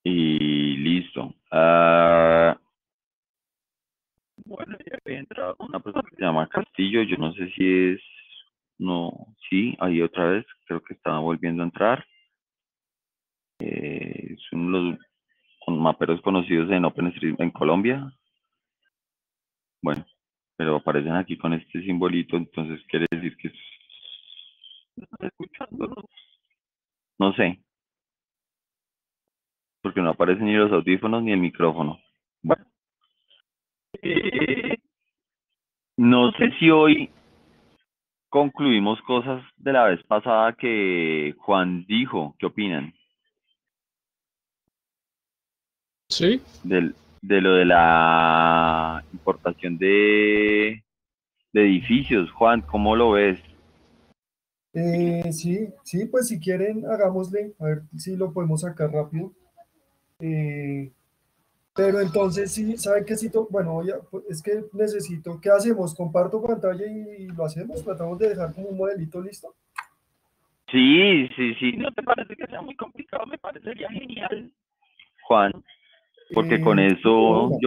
y listo. Bueno, ya había entrado una persona que se llama Castillo, yo no sé si es, no, sí, ahí otra vez, creo que estaba volviendo a entrar. Es uno de los maperos conocidos en OpenStreet en Colombia. Bueno, pero aparecen aquí con este simbolito, entonces quiere decir que están escuchando, no sé, porque no aparecen ni los audífonos ni el micrófono. Bueno, no sé si hoy concluimos cosas de la vez pasada que Juan dijo. ¿Qué opinan? Sí. De lo de la importación de edificios. Juan, ¿cómo lo ves? Sí, pues si quieren, hagámosle, a ver si lo podemos sacar rápido. Pero entonces sí, ¿saben qué? Bueno, es que necesito, ¿qué hacemos? ¿Comparto pantalla y lo hacemos? ¿Tratamos de dejar como un modelito listo? Sí, sí, sí. ¿No te parece que sea muy complicado? Me parecería genial, Juan, porque con eso Bueno,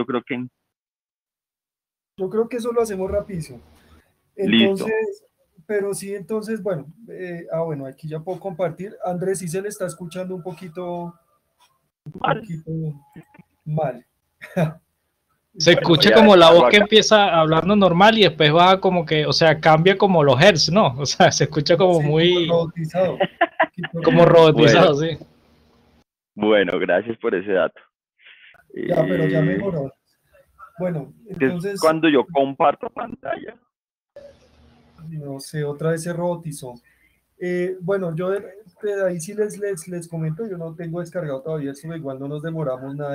yo creo que eso lo hacemos rapidísimo. listo. Entonces, pero sí, entonces, bueno, bueno, aquí ya puedo compartir. Andrés, sí se le está escuchando un poquito mal. Se Bueno, voy escucha a como la dejarlo voz que acá. empieza hablando normal y después va como que, o sea, cambia como los hertz, ¿no? O sea, se escucha como Sí, como muy, robotizado. como Bueno, robotizado, sí. bueno, gracias por ese dato. Ya, pero ya mejoró. Bueno, Que es entonces, cuando yo comparto pantalla. no sé, otra vez se robotizó. Bueno, yo de ahí sí les comento, yo no tengo descargado todavía esto, igual no nos demoramos nada,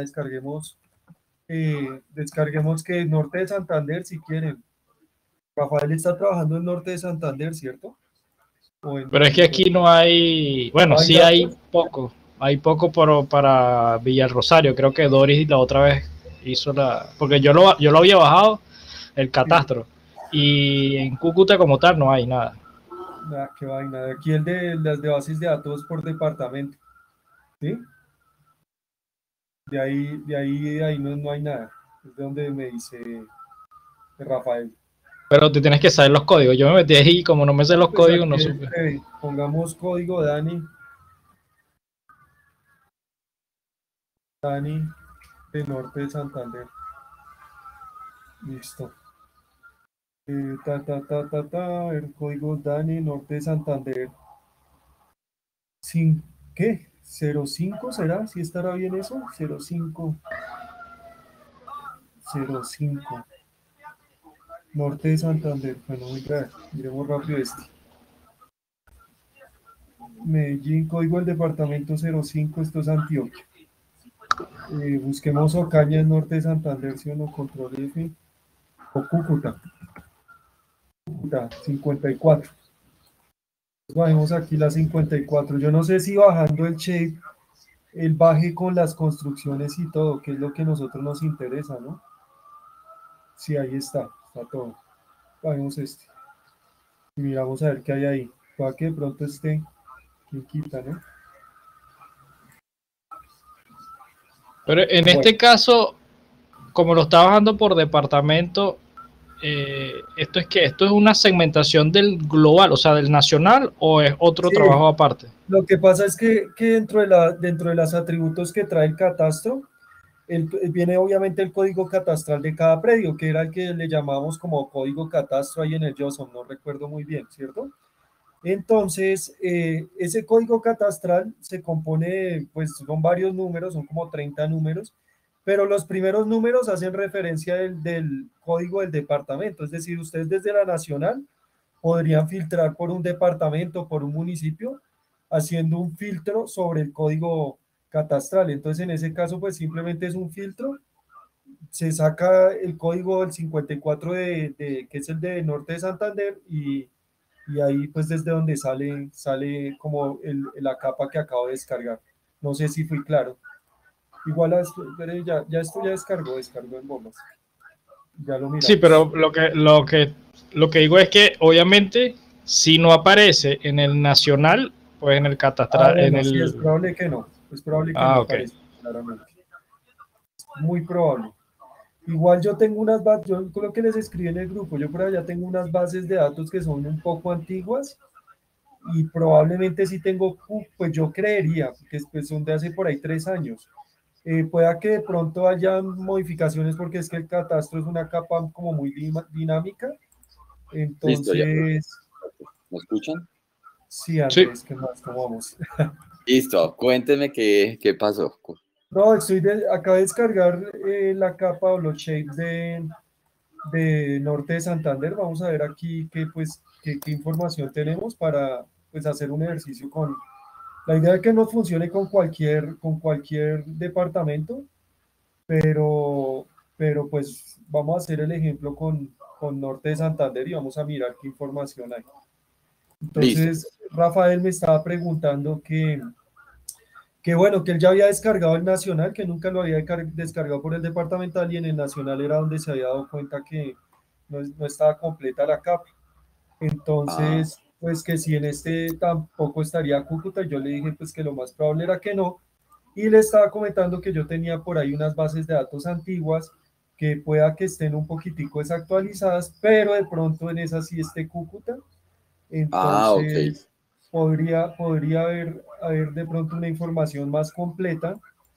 descarguemos que Norte de Santander si quieren. Rafael está trabajando en Norte de Santander, ¿cierto? Pero es que aquí no hay, bueno, ¿Hay sí datos? hay poco para Villarrosario, creo que Doris la otra vez hizo porque yo lo había bajado, el Sí. catastro, y en Cúcuta como tal no hay nada. Nada, qué vaina. Aquí el de las de bases de datos por departamento, ¿sí? De ahí no hay nada. Es de donde me dice Rafael. Pero te tienes que saber los códigos, yo me metí ahí y como no me sé los Pues códigos aquí no supe. pongamos código Dani de Norte de Santander. Listo. El código Dani Norte de Santander. Sin, ¿qué? 05 será, si estará bien eso, 05 05 Norte de Santander. Bueno, oiga, miremos rápido este. Medellín, código del departamento 05, esto es Antioquia. Busquemos Ocaña, Norte de Santander, si o no, control F, o Cúcuta. Cúcuta, 54. Bajemos aquí la 54. Yo no sé si bajando el shape, el baje con las construcciones y todo, que es lo que a nosotros nos interesa, ¿no? Sí, ahí está todo. Bajemos este. Y miramos a ver qué hay ahí. Para que de pronto esté, ¿quién quita, no? Pero en Bueno, este caso, como lo está bajando por departamento, esto es una segmentación del global, o sea, del nacional, o es otro sí, trabajo aparte. lo que pasa es que dentro de los atributos que trae el catastro, viene obviamente el código catastral de cada predio, que era el que le llamamos como código catastro ahí en el JSON, no recuerdo muy bien, ¿cierto? Entonces, ese código catastral se compone, pues son varios números, son como 30 números, pero los primeros números hacen referencia del código del departamento, es decir, ustedes desde la nacional podrían filtrar por un departamento, por un municipio, haciendo un filtro sobre el código catastral. Entonces, en ese caso, pues simplemente es un filtro, se saca el código del 54 que es el de Norte de Santander y ahí pues desde donde sale como la capa que acabo de descargar. No sé si fui claro. Igual ya esto ya descargó en bombas. Ya lo Sí, miramos. pero lo que digo es que obviamente si no aparece en el nacional, pues en el catastral, en Bueno, sí, es el... probable que no. Es probable que no Ah, ok. aparezca. claramente. Muy probable. Igual yo tengo unas bases, yo creo que les escribí en el grupo, yo por allá tengo unas bases de datos que son un poco antiguas y probablemente sí tengo, pues yo creería, que pues son de hace por ahí 3 años. Pueda que de pronto haya modificaciones porque es que el catastro es una capa como muy dinámica. Listo, ya. Entonces, ¿Me escuchan? sí, Sí. Andrés, ¿qué más? ¿Cómo vamos? Listo, cuénteme qué pasó. No, acabo de descargar la capa o los shapes de Norte de Santander. Vamos a ver aquí qué información tenemos para pues, hacer un ejercicio con... La idea es que no funcione con cualquier departamento, pero pues vamos a hacer el ejemplo con Norte de Santander y vamos a mirar qué información hay. Listo. Entonces, Rafael me estaba preguntando que bueno, que él ya había descargado el nacional, que nunca lo había descargado por el departamental y en el nacional era donde se había dado cuenta que no estaba completa la capa. Ah, Entonces, pues que si en este tampoco estaría Cúcuta, yo le dije pues que lo más probable era que no. Y le estaba comentando que yo tenía por ahí unas bases de datos antiguas que pueda que estén un poquitico desactualizadas, pero de pronto en esas sí esté Cúcuta. ok. Entonces, podría haber de pronto una información más completa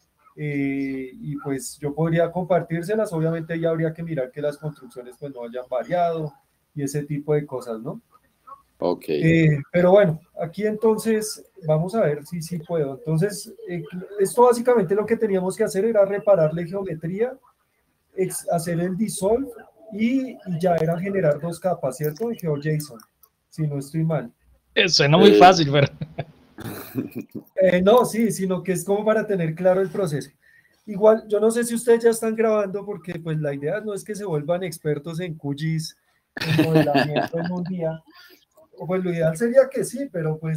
y pues yo podría compartírselas. Obviamente ya habría que mirar que las construcciones pues no hayan variado y ese tipo de cosas, ¿no? Ok. Pero bueno, aquí entonces vamos a ver si sí puedo. Entonces, esto básicamente lo que teníamos que hacer era repararle geometría, hacer el dissolve y ya era generar dos capas, ¿cierto? En GeoJSON, si no estoy mal. Suena muy Eh, fácil, pero No, sí, sino que es como para tener claro el proceso. Igual, yo no sé si ustedes ya están grabando porque pues la idea no es que se vuelvan expertos en QGIS, en modelamiento en un día. O pues lo ideal sería que sí,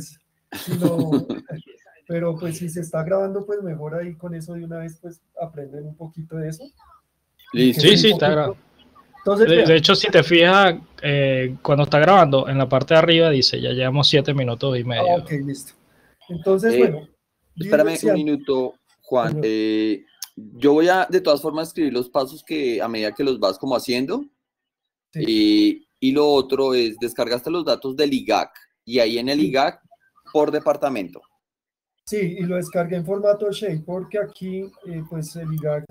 si no, pero pues si se está grabando, pues mejor ahí con eso de una vez pues aprenden un poquito de eso. Y que Listo, sí, es un sí, está listo. grabando. poquito. Entonces, De vean, hecho, si te fijas, cuando está grabando, en la parte de arriba dice, ya llevamos 7 minutos y medio. ok, listo. Entonces, Eh, bueno, Espérame un sí, minuto, Juan. señor. Yo voy a, de todas formas, escribir los pasos que a medida que los vas como haciendo. Sí. Y lo otro es, descargaste los datos del IGAC y ahí en el Sí. IGAC por departamento. Sí, y lo descargué en formato Shape porque aquí, pues el IGAC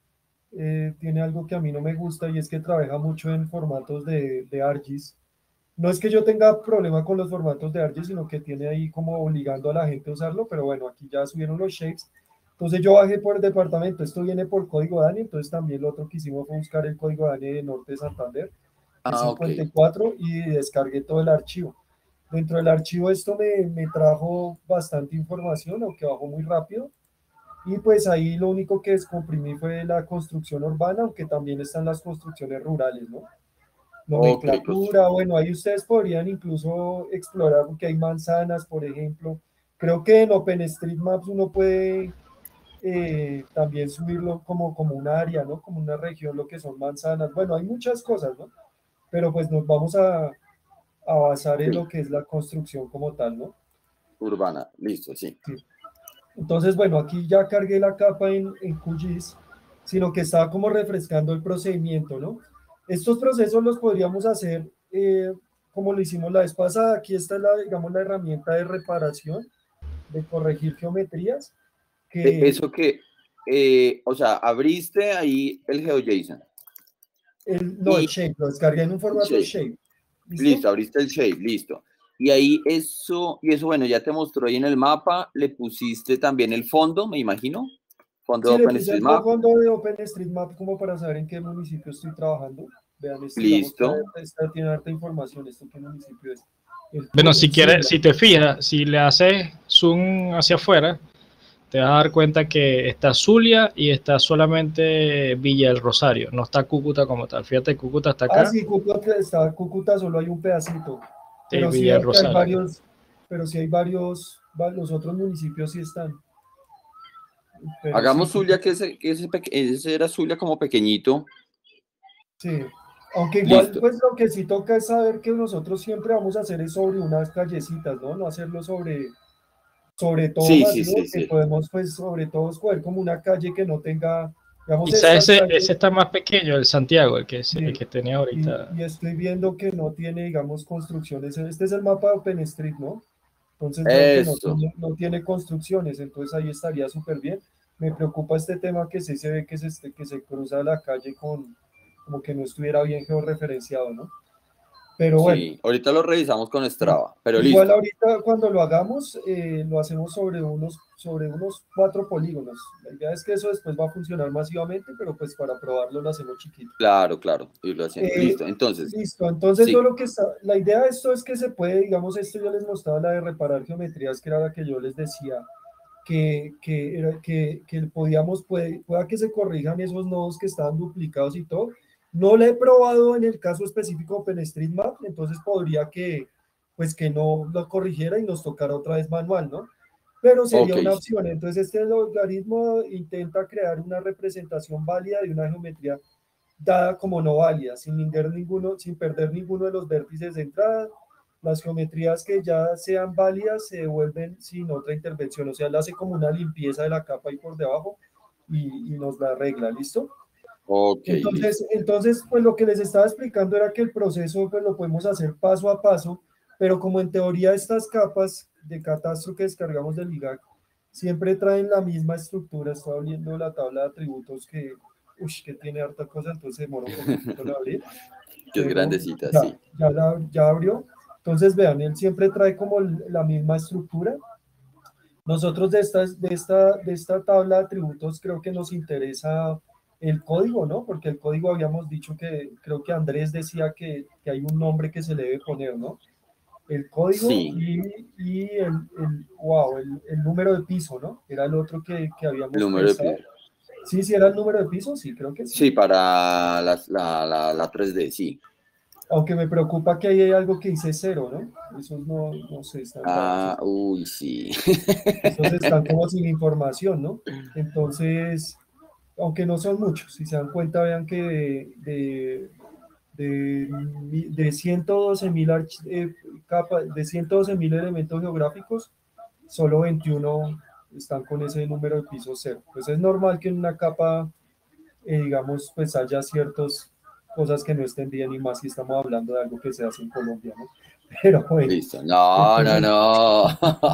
tiene algo que a mí no me gusta y es que trabaja mucho en formatos de ArcGIS. No es que yo tenga problema con los formatos de ArcGIS, sino que tiene ahí como obligando a la gente a usarlo, pero bueno, aquí ya subieron los shapes. Entonces yo bajé por el departamento, esto viene por código DANI, entonces también lo otro que hicimos fue buscar el código DANI de Norte de Santander, es Ah, ok. 54, y descargué todo el archivo. Dentro del archivo esto me trajo bastante información, aunque bajó muy rápido. Y pues ahí lo único que descomprimí fue la construcción urbana, aunque también están las construcciones rurales, ¿no? Ok, Nomenclatura, bueno, ahí ustedes podrían incluso explorar porque hay manzanas, por ejemplo. Creo que en OpenStreetMaps uno puede también subirlo como un área, ¿no? Como una región, lo que son manzanas. Bueno, hay muchas cosas, ¿no? Pero pues nos vamos a basar en sí, lo que es la construcción como tal, ¿no? urbana, listo, sí. Sí. Entonces, bueno, aquí ya cargué la capa en QGIS, sino que estaba como refrescando el procedimiento, ¿no? Estos procesos los podríamos hacer como lo hicimos la vez pasada. Aquí está digamos, la herramienta de reparación, de corregir geometrías, que Eso que, o sea, abriste ahí el GeoJSON no, el y shape, lo descargué en un el formato shape. shape. ¿Listo? Listo, abriste el shape, listo. Y ahí eso, bueno, ya te mostró ahí en el mapa, le pusiste también el fondo, me imagino, fondo Sí, de le puse el OpenStreetMap, fondo de OpenStreetMap como para saber en qué municipio estoy trabajando. Vean, digamos que listo. esta tiene harta información. ¿Esto qué municipio es? Bueno, El si quieres, Zulia. si te fijas, si le haces zoom hacia afuera, te vas a dar cuenta que está Zulia y está solamente Villa del Rosario, no está Cúcuta como tal. Fíjate, Cúcuta está Ah, acá, sí, Cúcuta solo hay un pedacito, sí, pero sí Villa del veo que hay Rosario. los otros municipios sí están, pero sí, Hagamos Zulia, ese era Zulia como pequeñito. sí. Aunque igual, Listo. pues lo que sí toca es saber que nosotros siempre vamos a hacer es sobre unas callecitas, ¿no? No hacerlo sobre todo Sí, masivo, sí, que sí. podemos pues sobre todo escoger como una calle que no tenga, digamos, Quizá estas calles. ese está más pequeño, el Santiago, el Sí, que tenía ahorita. y estoy viendo que no tiene, digamos, construcciones. Este es el mapa de OpenStreet, ¿no? Entonces veo que Eso. no tiene construcciones, entonces ahí estaría súper bien. Me preocupa este tema que sí se ve que se cruza la calle con, como que no estuviera bien georreferenciado, ¿no? Pero bueno, Sí, ahorita lo revisamos con sí. Strava, pero Igual listo. ahorita cuando lo hagamos, lo hacemos sobre unos 4 polígonos. La idea es que eso después va a funcionar masivamente, pero pues para probarlo lo hacemos chiquito. Claro, claro, irlo haciendo. Eh, Listo, entonces, Listo, entonces yo sí. lo que está, la idea de esto es que se puede, digamos, esto yo les mostraba la de reparar geometrías, que era la que yo les decía, que podíamos, pueda que se corrijan esos nodos que estaban duplicados y todo. No lo he probado en el caso específico de OpenStreetMap, entonces podría que, pues que no lo corrigiera y nos tocara otra vez manual, ¿no? Pero sería Ok, una sí. opción. Entonces este algoritmo intenta crear una representación válida de una geometría dada como no válida, sin perder ninguno de los vértices de entrada. Las geometrías que ya sean válidas se devuelven sin otra intervención, o sea, le hace como una limpieza de la capa ahí por debajo y nos la arregla, ¿listo? Ok, listo. Pues lo que les estaba explicando era que el proceso pues lo podemos hacer paso a paso, pero como en teoría estas capas de catastro que descargamos del IGAC siempre traen la misma estructura, estaba viendo la tabla de atributos que tiene harta cosa, entonces demora un poquito en abrir, Que es pero grandecita, sí. ya abrió. Entonces vean, él siempre trae como la misma estructura. Nosotros de esta tabla de atributos creo que nos interesa el código, ¿no? Porque el código habíamos dicho que, creo que Andrés decía que hay un nombre que se le debe poner, ¿no? El código Sí, el número de piso, ¿no? Era el otro que el habíamos número de pensado. piso. Sí, sí, era el número de piso, sí, creo que sí. Sí, para la 3D, sí. Aunque me preocupa que ahí hay algo que dice cero, ¿no? Esos no sé, están raros. Ah, uy, sí. Esos están como sin información, ¿no? Entonces, aunque no son muchos, si se dan cuenta, vean que de 112.000 de 112.000 elementos geográficos, solo 21 están con ese número de piso cero. Pues es normal que en una capa, digamos, pues haya ciertas cosas que no estén bien y más si estamos hablando de algo que se hace en Colombia, ¿no? Pero bueno, Listo. No, no, entonces, no.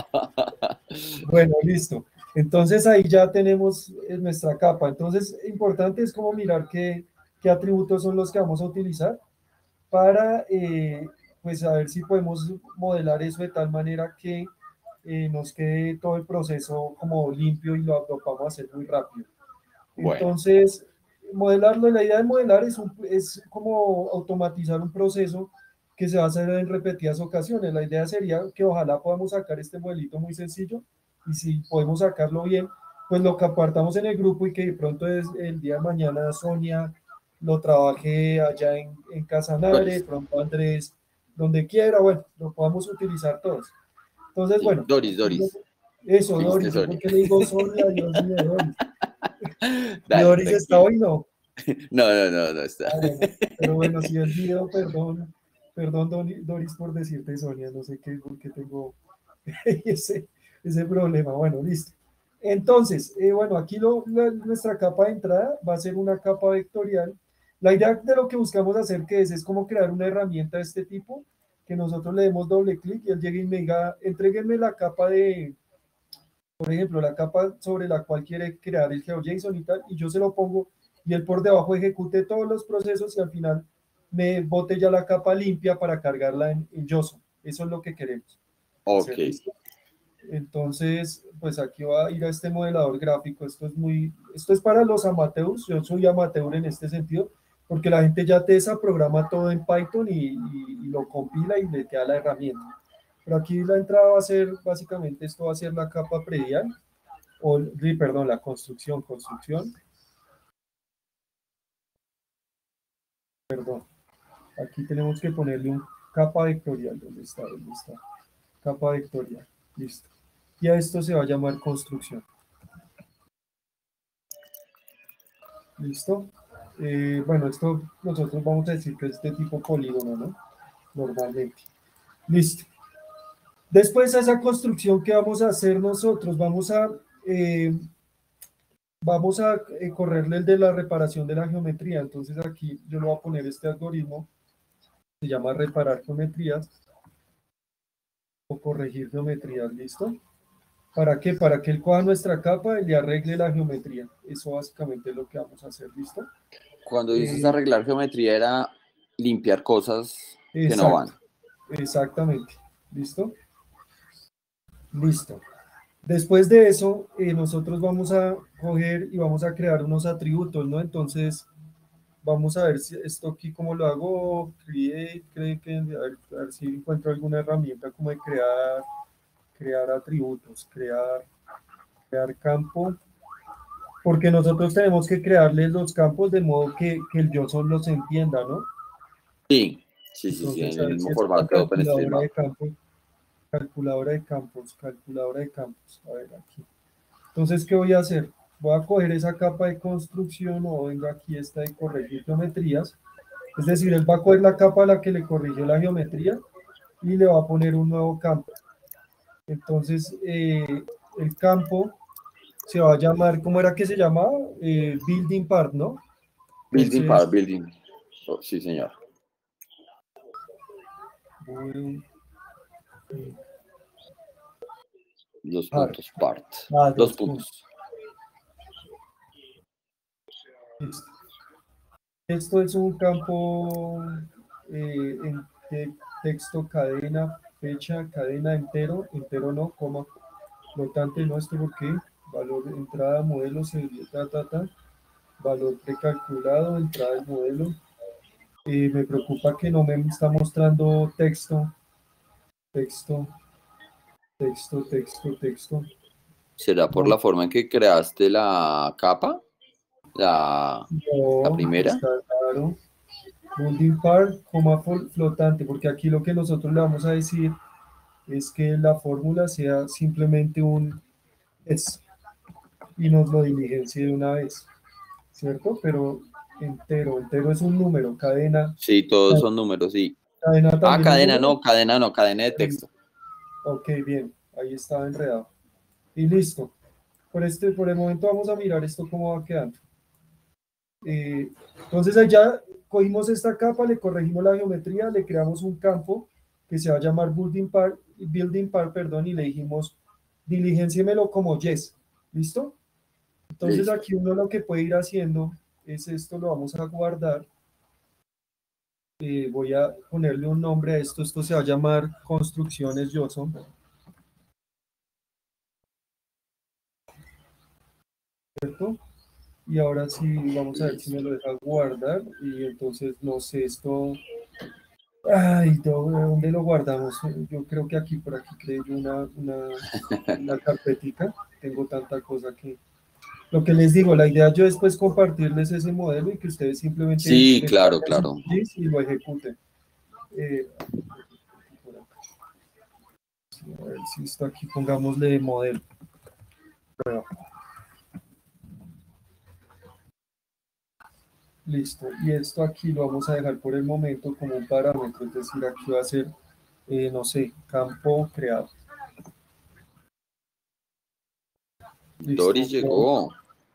bueno, listo. Entonces ahí ya tenemos nuestra capa. Entonces, importante es como mirar qué atributos son los que vamos a utilizar para, pues, a ver si podemos modelar eso de tal manera que nos quede todo el proceso como limpio y lo podamos hacer muy rápido. Bueno, Entonces, modelarlo, la idea de modelar es como automatizar un proceso que se va a hacer en repetidas ocasiones. La idea sería que ojalá podamos sacar este modelito muy sencillo y si podemos sacarlo bien, pues lo compartamos en el grupo y que de pronto es el día de mañana Sonia lo trabaje allá en Casanare, de Doris. pronto Andrés, donde quiera, bueno, lo podamos utilizar todos. Entonces, Sí, bueno, Doris, Doris. eso, Dijiste Doris, yo Sonia. porque le digo Sonia, Dios mío, Doris. ¿Y Dale, Doris está tranquilo. hoy? No. No, no, no, no está. Ah, bueno, pero bueno, si el video, perdón, Doris, por decirte Sonia, no sé qué, por qué tengo ese, ese problema. Bueno, listo. Entonces, bueno, aquí nuestra capa de entrada va a ser una capa vectorial. La idea de lo que buscamos hacer que es como crear una herramienta de este tipo, que nosotros le demos doble clic y él llegue y me diga, entréguenme la capa por ejemplo, la capa sobre la cual quiere crear el GeoJSON y tal, y yo se lo pongo y él por debajo ejecute todos los procesos y al final me bote ya la capa limpia para cargarla en JSON. Eso es lo que queremos Ok. hacer, ¿listo? Entonces, pues aquí va a ir a este modelador gráfico. Esto es para los amateurs. Yo soy amateur en este sentido, porque la gente ya te programa todo en Python y lo compila y le queda la herramienta. Pero aquí la entrada va a ser, básicamente, esto va a ser la capa predial, perdón, la construcción, perdón. Aquí tenemos que ponerle un capa vectorial. ¿Dónde está? ¿Dónde está? Capa vectorial. Listo. Y a esto se va a llamar construcción. ¿Listo? Bueno, esto nosotros vamos a decir que es de tipo polígono, ¿no? Normalmente. Listo. Después de esa construcción que vamos a hacer nosotros, vamos a correrle el de la reparación de la geometría. Entonces aquí yo le voy a poner este algoritmo, se llama reparar geometrías o corregir geometrías, ¿listo? ¿Para qué? Para que él coja nuestra capa y le arregle la geometría. Eso básicamente es lo que vamos a hacer, ¿listo? Cuando dices arreglar geometría era limpiar cosas que no van. Exactamente. ¿Listo? Listo. Después de eso, nosotros vamos a coger y vamos a crear unos atributos, ¿no? Entonces, vamos a ver si esto aquí, cómo lo hago. A ver si encuentro alguna herramienta como de crear atributos, crear campo. Porque nosotros tenemos que crearles los campos de modo que el JSON los entienda, ¿no? Sí, Entonces, en a el ver mismo si es formato una de OpenStreetMap. calculadora de campos. A ver aquí. Entonces, ¿qué voy a hacer? Voy a coger esa capa de construcción o vengo aquí esta de corregir geometrías. Es decir, él va a coger la capa a la que le corrigió la geometría y le va a poner un nuevo campo. Entonces, el campo se va a llamar, ¿cómo era que se llamaba? Building part, ¿no? Building Entonces, part, building. Oh, sí, señor. Dos puntos, part. Dos puntos. Listo. Esto es un campo en texto, cadena, fecha, cadena, entero no, coma, flotante, no, esto porque valor de entrada, modelo, valor precalculado, entrada del modelo. Me preocupa que no me está mostrando texto. ¿Será por la forma en que creaste la capa? La primera. Está claro. Building part, coma flotante, porque aquí lo que nosotros le vamos a decir es que la fórmula sea simplemente un es y nos lo diligencie de una vez, ¿cierto? Pero entero es un número, cadena. Sí, todos son números, sí. Cadena también cadena de texto. Ok, bien, ahí estaba enredado. Y listo. Por el momento vamos a mirar esto cómo va quedando. Entonces ahí ya cogimos esta capa, le corregimos la geometría, le creamos un campo que se va a llamar building part, y le dijimos diligenciemelo como yes. ¿Listo? Entonces Listo. aquí uno lo que puede ir haciendo es esto, lo vamos a guardar. Voy a ponerle un nombre a esto se va a llamar construcciones JSON. ¿Cierto? Y ahora sí, vamos a ver si me lo deja guardar. Y entonces, no sé, esto... Ay, ¿dónde lo guardamos? Yo creo que aquí, por aquí creo yo una carpetica. Tengo tanta cosa que... Lo que les digo, la idea yo después compartirles ese modelo y que ustedes simplemente... Sí, claro. Y lo ejecuten. A ver si esto aquí, pongámosle modelo. Prueba. Listo, y esto aquí lo vamos a dejar por el momento como un parámetro, es decir, aquí va a ser, no sé, campo creado. Listo. Doris llegó.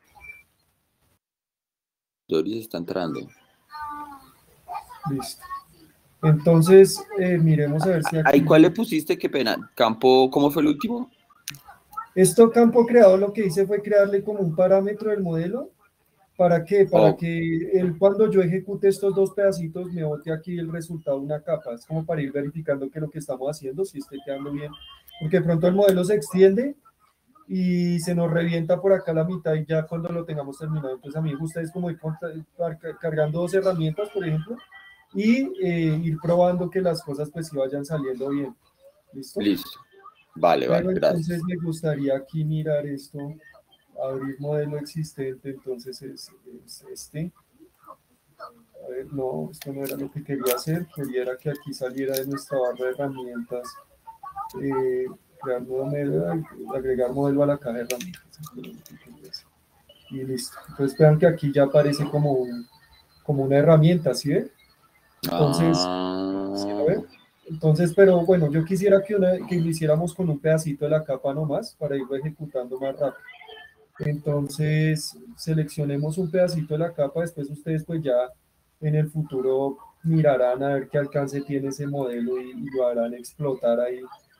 Doris está entrando. Listo. Entonces, miremos a ver si aquí... ¿Ahí cuál le pusiste? Qué pena. ¿Campo, cómo fue el último? Esto campo creado lo que hice fue crearle como un parámetro del modelo. ¿Para qué? Para que cuando yo ejecute estos dos pedacitos me bote aquí el resultado de una capa. Es como para ir verificando que lo que estamos haciendo si esté quedando bien. Porque de pronto el modelo se extiende y se nos revienta por acá la mitad y ya cuando lo tengamos terminado. Entonces a mí me gusta es como ir cargando dos herramientas, por ejemplo, y ir probando que las cosas pues sí vayan saliendo bien. ¿Listo? Listo. Vale, Entonces gracias. me gustaría aquí mirar esto. Abrir modelo existente, entonces es este. A ver, no, esto no era lo que quería hacer. Quería que aquí saliera de nuestra barra de herramientas. Crear nuevo modelo, agregar modelo a la caja de herramientas. Y listo. Entonces vean que aquí ya aparece como una herramienta, ¿sí ven? Entonces, ¿sí lo ven? Entonces, pero bueno, yo quisiera que lo hiciéramos con un pedacito de la capa nomás para irlo ejecutando más rápido. Entonces, seleccionemos un pedacito de la capa, después ustedes pues ya en el futuro mirarán a ver qué alcance tiene ese modelo y lo harán explotar ahí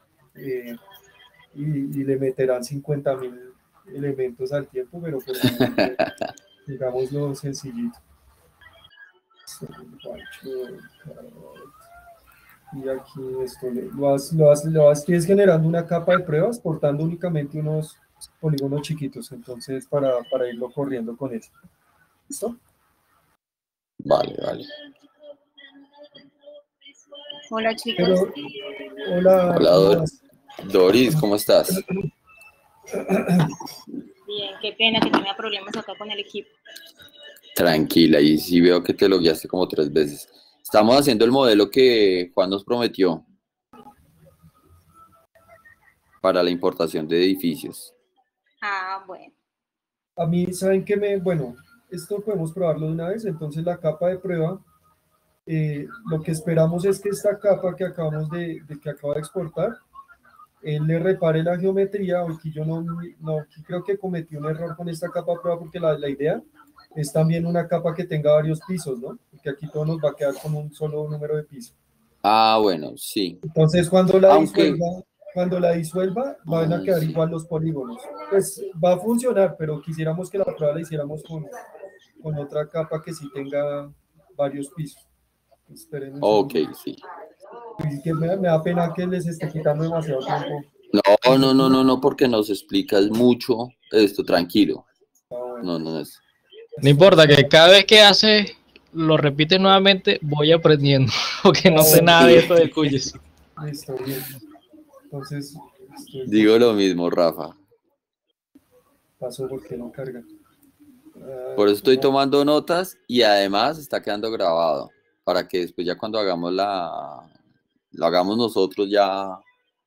y le meterán 50.000 elementos al tiempo, pero pues digámoslo sencillito. Y aquí esto lo vas generando una capa de pruebas portando únicamente unos polígonos chiquitos, entonces para irlo corriendo con eso. ¿Listo? Vale, vale. Hola, chicos. Pero, hola, Hola, Doris, ¿cómo estás? Bien, qué pena que tenga problemas acá con el equipo. Tranquila, y sí veo que te logueaste como 3 veces. Estamos haciendo el modelo que Juan nos prometió para la importación de edificios. Ah, bueno. A mí, ¿saben qué bueno, esto podemos probarlo de una vez, entonces la capa de prueba, lo que esperamos es que esta capa que acabo de exportar, él le repare la geometría, aquí yo aquí creo que cometí un error con esta capa de prueba porque la idea es también una capa que tenga varios pisos, ¿no? Porque aquí todo nos va a quedar con un solo número de pisos. Ah, bueno, sí. Entonces, cuando la disuelva, van a quedar igual los polígonos. Pues va a funcionar, pero quisiéramos que la prueba la hiciéramos con otra capa que sí tenga varios pisos. Esperen Ok, sí. Y que me da pena que les esté quitando demasiado tiempo. No, porque nos explicas mucho esto, tranquilo. Bueno. No. No importa, que cada vez que haces, lo repites nuevamente, voy aprendiendo, porque no sé nada de esto de QGIS. Listo, bien. Entonces, digo lo mismo, Rafa. Pasó porque no carga. Por eso estoy tomando notas y además está quedando grabado, para que después ya cuando hagamos lo hagamos nosotros ya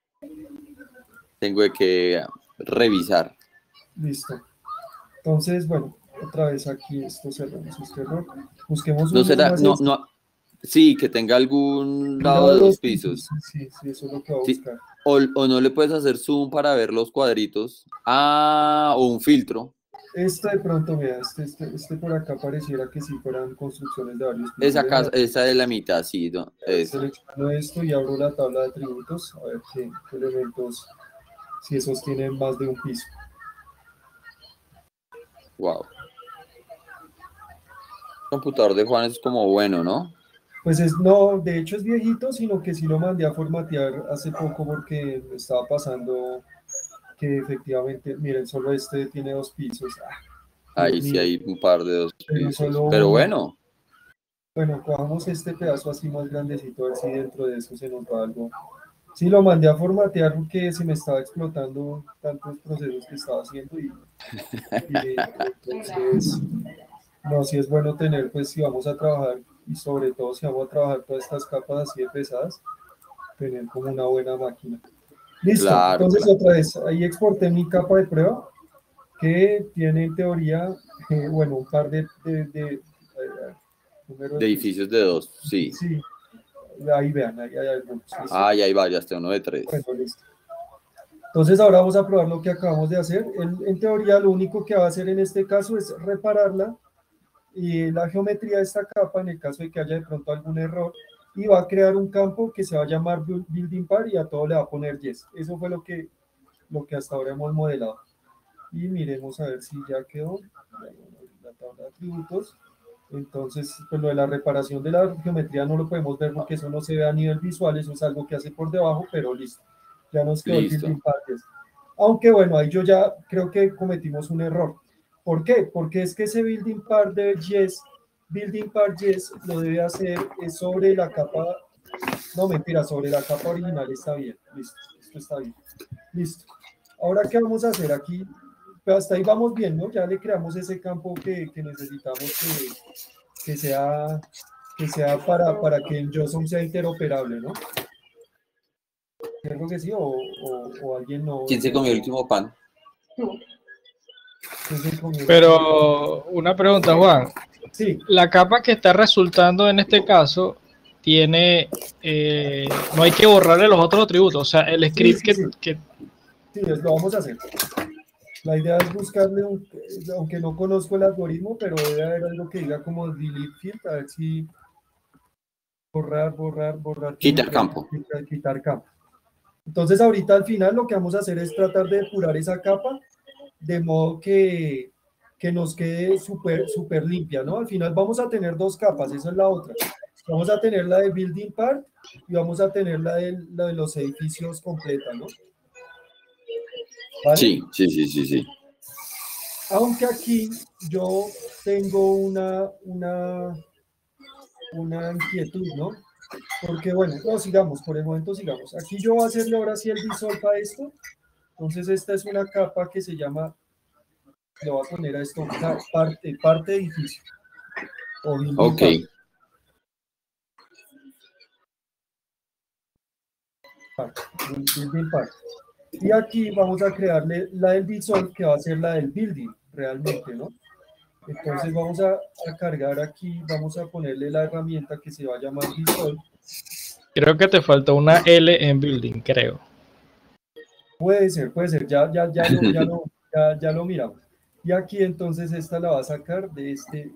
tengo que revisar. Listo. Entonces, bueno, otra vez aquí esto cerramos este error. Busquemos no será, sí, que tenga algún lado de 2 pisos. Sí, eso es lo que voy a buscar. O no le puedes hacer zoom para ver los cuadritos. O un filtro. Esta de pronto, vea, este por acá pareciera que sí fueran construcciones de varios pisos. Esa de la mitad, sí. No, selecciono esto y abro la tabla de atributos, a ver qué elementos, si esos tienen más de un piso. Wow. El computador de Juan es como bueno, ¿no? Pues no, de hecho es viejito, sino que sí lo mandé a formatear hace poco porque me estaba pasando que efectivamente, miren, solo este tiene 2 pisos. Ahí sí hay un par de 2 pisos, solo, pero bueno. Bueno, cojamos este pedazo así más grandecito, a ver si dentro de eso se nos va algo. Sí, lo mandé a formatear porque se me estaba explotando tantos procesos que estaba haciendo y entonces, no, sí es bueno tener, pues si vamos a trabajar y sobre todo si vamos a trabajar todas estas capas así de pesadas, tener como una buena máquina. Listo, claro, entonces otra vez, ahí exporté mi capa de prueba que tiene en teoría, bueno, un par de edificios de 2, sí. Sí, ahí vean, ahí hay algunos. Ya hay varias, tengo uno de 3. Bueno, listo. Entonces ahora vamos a probar lo que acabamos de hacer. En teoría lo único que va a hacer en este caso es repararla y la geometría de esta capa en el caso de que haya de pronto algún error y va a crear un campo que se va a llamar building par y a todo le va a poner yes. Eso fue lo que hasta ahora hemos modelado. Y miremos a ver si ya quedó la tabla de atributos. Entonces, pues lo de la reparación de la geometría no lo podemos ver porque eso no se ve a nivel visual, eso es algo que hace por debajo, pero listo. Ya nos quedó el building par yes. Aunque bueno, ahí yo ya creo que cometimos un error. ¿Por qué? Porque es que ese building par yes lo debe hacer sobre la capa, no mentira, sobre la capa original está bien, listo, esto está bien, listo. Ahora, ¿qué vamos a hacer aquí? Pero hasta ahí vamos bien, ¿no? Ya le creamos ese campo que necesitamos que sea para que el JSON sea interoperable, ¿no? Creo que sí, o alguien no. ¿Quién se comió el último pan? Pero una pregunta, Juan. Sí. La capa que está resultando en este caso tiene, no hay que borrarle los otros atributos, o sea, el script que Sí, lo vamos a hacer. La idea es buscarle, aunque no conozco el algoritmo, pero debe haber algo que diga como delete field, a ver si borrar. Quitar campo. Quitar campo. Entonces ahorita al final lo que vamos a hacer es tratar de depurar esa capa de modo que nos quede súper limpia, ¿no? Al final vamos a tener dos capas, esa es la otra. Vamos a tener la de building part y vamos a tener la de los edificios completa, ¿no? ¿Vale? Sí. Aunque aquí yo tengo una inquietud, ¿no? Porque bueno, no, sigamos, por el momento sigamos. Aquí yo voy a hacerle ahora sí el dissolve a esto. Entonces esta es una capa que se llama, le voy a poner a esto, parte edificio. Ok. Building part. Y aquí vamos a crearle la del dissolve, que va a ser la del building, realmente, ¿no? Entonces vamos a cargar aquí, vamos a ponerle la herramienta que se va a llamar dissolve. Creo que te falta una L en building, creo. Puede ser, ya lo miramos. Y aquí entonces esta la va a sacar de este,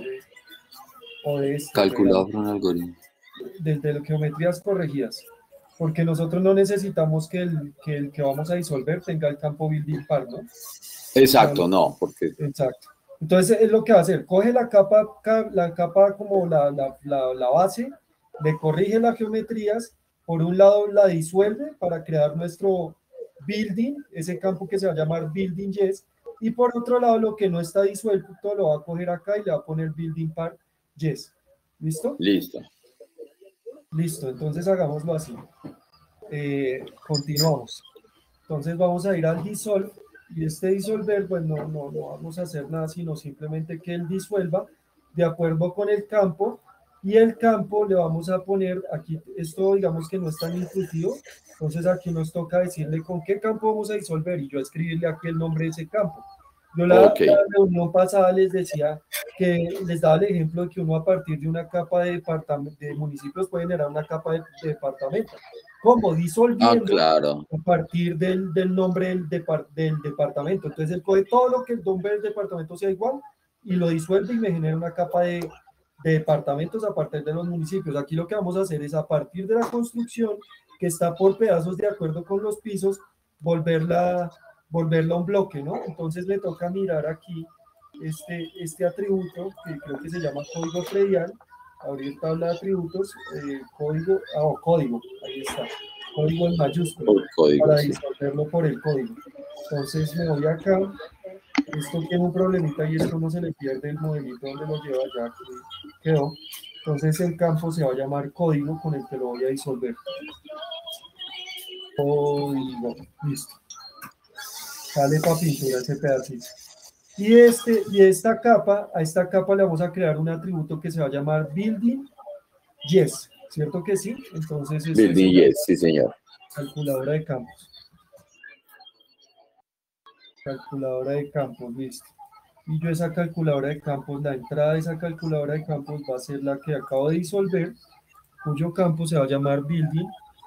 o de este. Calculado por un algoritmo. Desde las geometrías corregidas. Porque nosotros no necesitamos que el que vamos a disolver tenga el campo building part, ¿no? Exacto, no, porque... Exacto. Entonces es lo que va a hacer, coge la capa como la base, le corrige las geometrías, por un lado la disuelve para crear nuestro building, ese campo que se va a llamar building yes, y por otro lado lo que no está disuelto lo va a coger acá y le va a poner building part yes. ¿Listo? Listo, entonces hagámoslo así. Continuamos. Entonces vamos a ir al dissolve. Y este disolver, pues no vamos a hacer nada, sino simplemente que él disuelva de acuerdo con el campo. Y el campo le vamos a poner, aquí esto digamos que no es tan intuitivo, entonces aquí nos toca decirle con qué campo vamos a disolver y yo escribirle aquí el nombre de ese campo. Yo la reunión pasada les decía que les daba el ejemplo de que uno a partir de una capa de municipios puede generar una capa de departamento. ¿Cómo? Disolviendo a partir del nombre del departamento. Entonces él coge todo lo que el nombre del departamento sea igual y lo disuelve y me genera una capa de departamentos a partir de los municipios. Aquí lo que vamos a hacer es a partir de la construcción que está por pedazos de acuerdo con los pisos, volverla un bloque, ¿no? Entonces le toca mirar aquí este atributo que creo que se llama código predial, abrir tabla de atributos, código, ahí está, código en mayúsculo, para disolverlo por el código. Entonces me voy acá, esto tiene un problemita y esto no se le pierde el modelito donde lo lleva, ya quedó. Entonces el campo se va a llamar código con el que lo voy a disolver. Código, listo. Sale para pintura ese pedacito. Y esta capa, a esta capa le vamos a crear un atributo que se va a llamar building yes, ¿cierto que sí? Entonces building yes, sí señor. Calculadora de campos. Calculadora de campos, listo. Y yo esa calculadora de campos, la entrada de esa calculadora de campos va a ser la que acabo de disolver, cuyo campo se va a llamar building.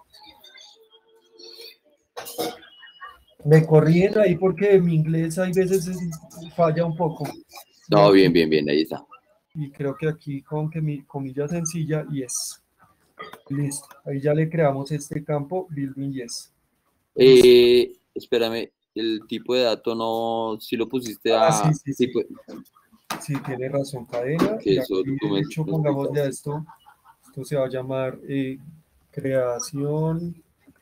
Me corrigen ahí porque mi inglés hay veces falla un poco. No, bien, ahí está. Y creo que aquí con que mi comilla sencilla, yes. Listo, ahí ya le creamos este campo, building yes. Espérame, el tipo de dato no, si lo pusiste a... Sí. Sí, tiene razón, cadena. Que eso aquí, de hecho, pongámosle a esto se va a llamar creación...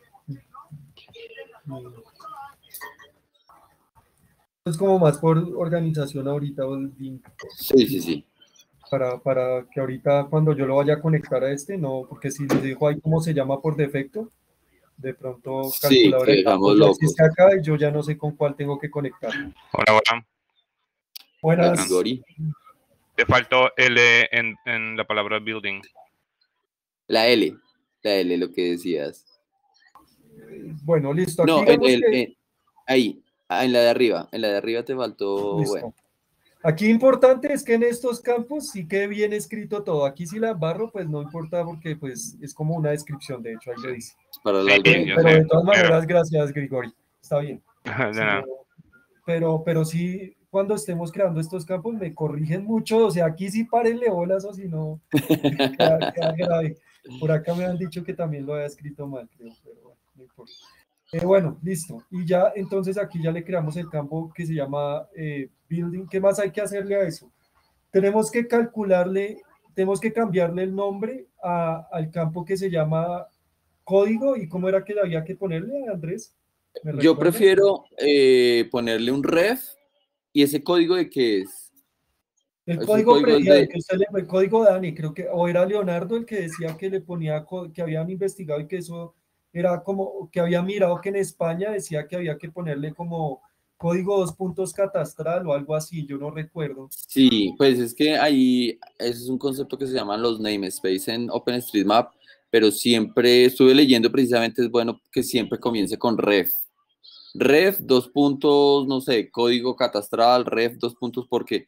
Es como más por organización ahorita. Sí. Para que ahorita cuando yo lo vaya a conectar a no, porque si les dejo ahí cómo se llama por defecto, de pronto calculadora de campos ya existe acá y yo ya no sé con cuál tengo que conectar. Hola. Buenas. Te faltó L en la palabra building. La L, lo que decías. Bueno, listo. Aquí no, ahí. En la de arriba te faltó. Listo. Bueno. Aquí importante es que en estos campos sí quede bien escrito todo. Aquí si la embarro, pues no importa porque pues es como una descripción, de hecho, ahí lo dice. Para el Sí, algoritmo. yo Pero sé, de todas pero maneras, gracias, Grigori. Está bien. de Sí, nada. pero sí, cuando estemos creando estos campos me corrigen mucho. O sea, aquí sí párenle bolas o si no, queda grave. Por acá me han dicho que también lo había escrito mal, creo, pero bueno, no importa. Bueno, listo. Y ya, entonces aquí ya le creamos el campo que se llama building. ¿Qué más hay que hacerle a eso? Tenemos que calcularle, tenemos que cambiarle el nombre al campo que se llama código. ¿Y cómo era que le había que ponerle, Andrés? ¿Me Yo recuerdas? prefiero ponerle un ref. ¿Y ese código de qué es? El Ese código código es predial, de... que usted le el código Dani, creo que, o era Leonardo el que decía que le ponía, que habían investigado y que eso era como, que había mirado que en España decía que había que ponerle como código 2 puntos catastral o algo así, yo no recuerdo. Sí, pues es que ahí ese es un concepto que se llaman los namespace en OpenStreetMap, pero siempre estuve leyendo precisamente, es bueno que siempre comience con ref. Ref, 2 puntos, no sé, código catastral, ref, 2 puntos, porque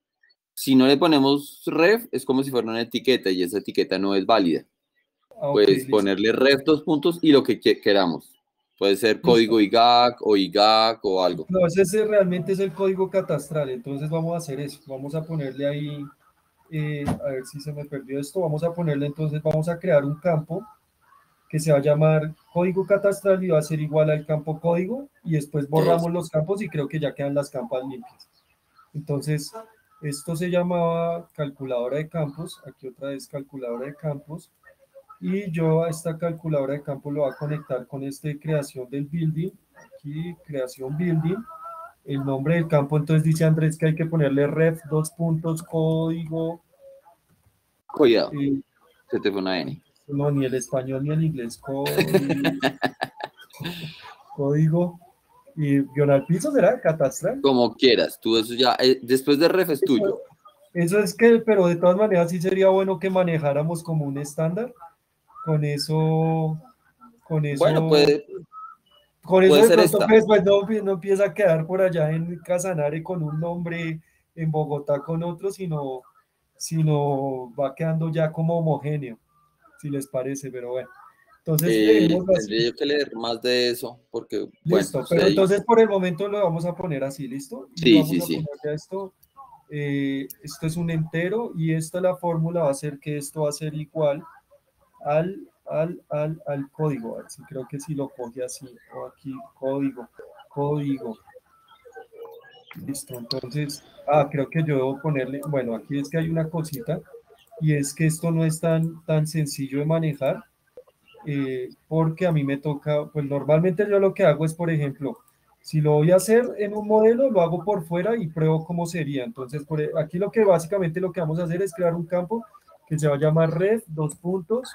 si no le ponemos ref es como si fuera una etiqueta y esa etiqueta no es válida. Ah, ok, Pues listo. ponerle ref 2 puntos y lo que queramos. Puede ser código Listo. IGAC o IGAC o algo. No, ese realmente es el código catastral, entonces vamos a hacer eso, vamos a ponerle ahí, a ver si se me perdió esto, vamos a ponerle entonces, vamos a crear un campo que se va a llamar código catastral y va a ser igual al campo código y después Dos. borramos los campos y creo que ya quedan las campas limpias. Entonces, esto se llamaba calculadora de campos, aquí otra vez calculadora de campos, y yo a esta calculadora de campos lo voy a conectar con este creación del building, aquí creación building, el nombre del campo, entonces dice Andrés que hay que ponerle ref 2 puntos código, Cuidado, se te fue una N. no, ni el español ni el inglés, código, y guión al piso será catastral. Como quieras, tú eso ya, después de ref es tuyo. Eso es que, pero de todas maneras sí sería bueno que manejáramos como un estándar, con eso, Bueno, puede de ser pronto esta. pues no empieza a quedar por allá en Casanare con un nombre, en Bogotá con otro, sino va quedando ya como homogéneo, si les parece, pero bueno. Entonces, dejémoslo así. Tendría yo que leer más de eso, porque, bueno, Listo, usted pero ahí. entonces por el momento lo vamos a poner así, ¿listo? Y Sí, vamos sí, a sí. poner ya esto. Esto es un entero y esta la fórmula va a ser que esto va a ser igual al código. A ver si creo que si lo coge así, o aquí, código. Listo, entonces, creo que yo debo ponerle, bueno, aquí es que hay una cosita y es que esto no es tan sencillo de manejar. Porque a mí me toca, pues normalmente yo lo que hago es, por ejemplo, si lo voy a hacer en un modelo, lo hago por fuera y pruebo cómo sería. Entonces, aquí lo que básicamente lo que vamos a hacer es crear un campo que se va a llamar ref, 2 puntos,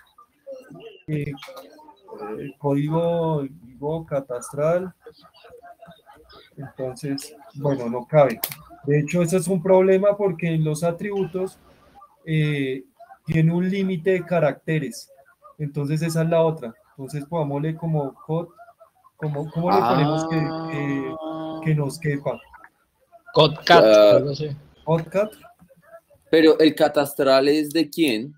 código catastral. Entonces, bueno, no cabe. De hecho, eso es un problema porque en los atributos tiene un límite de caracteres. Entonces, esa es la otra. Entonces, pongámosle como code, ¿cómo le ponemos que nos quepa? Codcat, algo así. Podcat, Pero el catastral es de quién?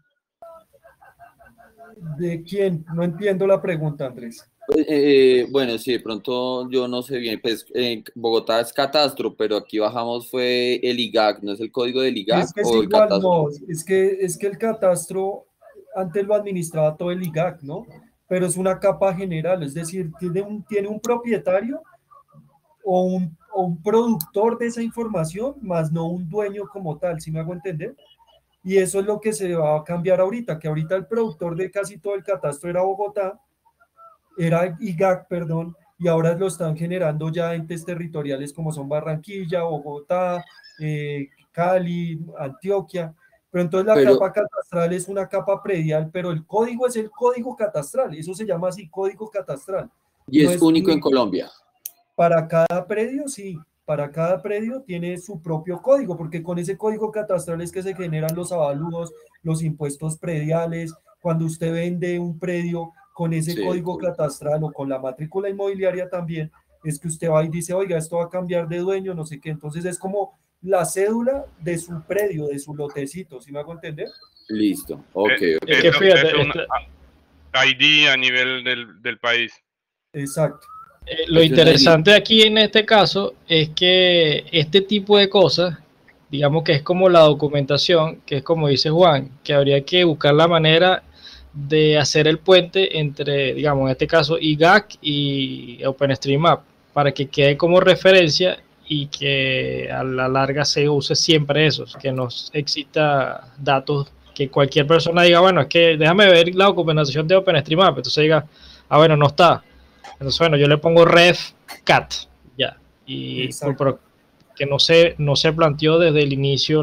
¿de quién? No entiendo la pregunta, Andrés. Bueno, sí, de pronto yo no sé bien, pues Bogotá es catastro, pero aquí bajamos fue el IGAC, ¿no es el código del IGAC Es que es o el igual, catastro? no, es que el catastro antes lo administraba todo el IGAC, ¿no? Pero es una capa general, es decir, tiene un propietario o un productor de esa información, más no un dueño como tal, ¿sí me hago entender? Y eso es lo que se va a cambiar ahorita, que ahorita el productor de casi todo el catastro era Bogotá, era IGAC, perdón, y ahora lo están generando ya entes territoriales como son Barranquilla, Bogotá, Cali, Antioquia. Pero entonces la Pero, capa catastral es una capa predial, pero el código es el código catastral, eso se llama así, código catastral. y No es es único en Colombia. para cada predio, sí, para cada predio tiene su propio código, porque con ese código catastral es que se generan los avalúos, los impuestos prediales. Cuando usted vende un predio con ese Sí, código catastral o con la matrícula inmobiliaria también, es que usted va y dice, oiga, esto va a cambiar de dueño, no sé qué. Entonces es como la cédula de su predio, de su lotecito, ¿sí me hago entender? Listo, ok. Es que fíjate, es un ID a nivel del país. Exacto. Lo Es un interesante aquí en este caso es que este tipo de cosas, digamos que es como la documentación, que es como dice Juan, que habría que buscar la manera de hacer el puente entre, digamos, en este caso, IGAC y OpenStreetMap, para que quede como referencia y que a la larga se use siempre eso, que no exista datos, que cualquier persona diga, bueno, es que déjame ver la documentación de OpenStreetMap, entonces diga, ah, bueno, no está. Entonces, bueno, yo le pongo ref cat, ya. Y Exacto. que no se planteó desde el inicio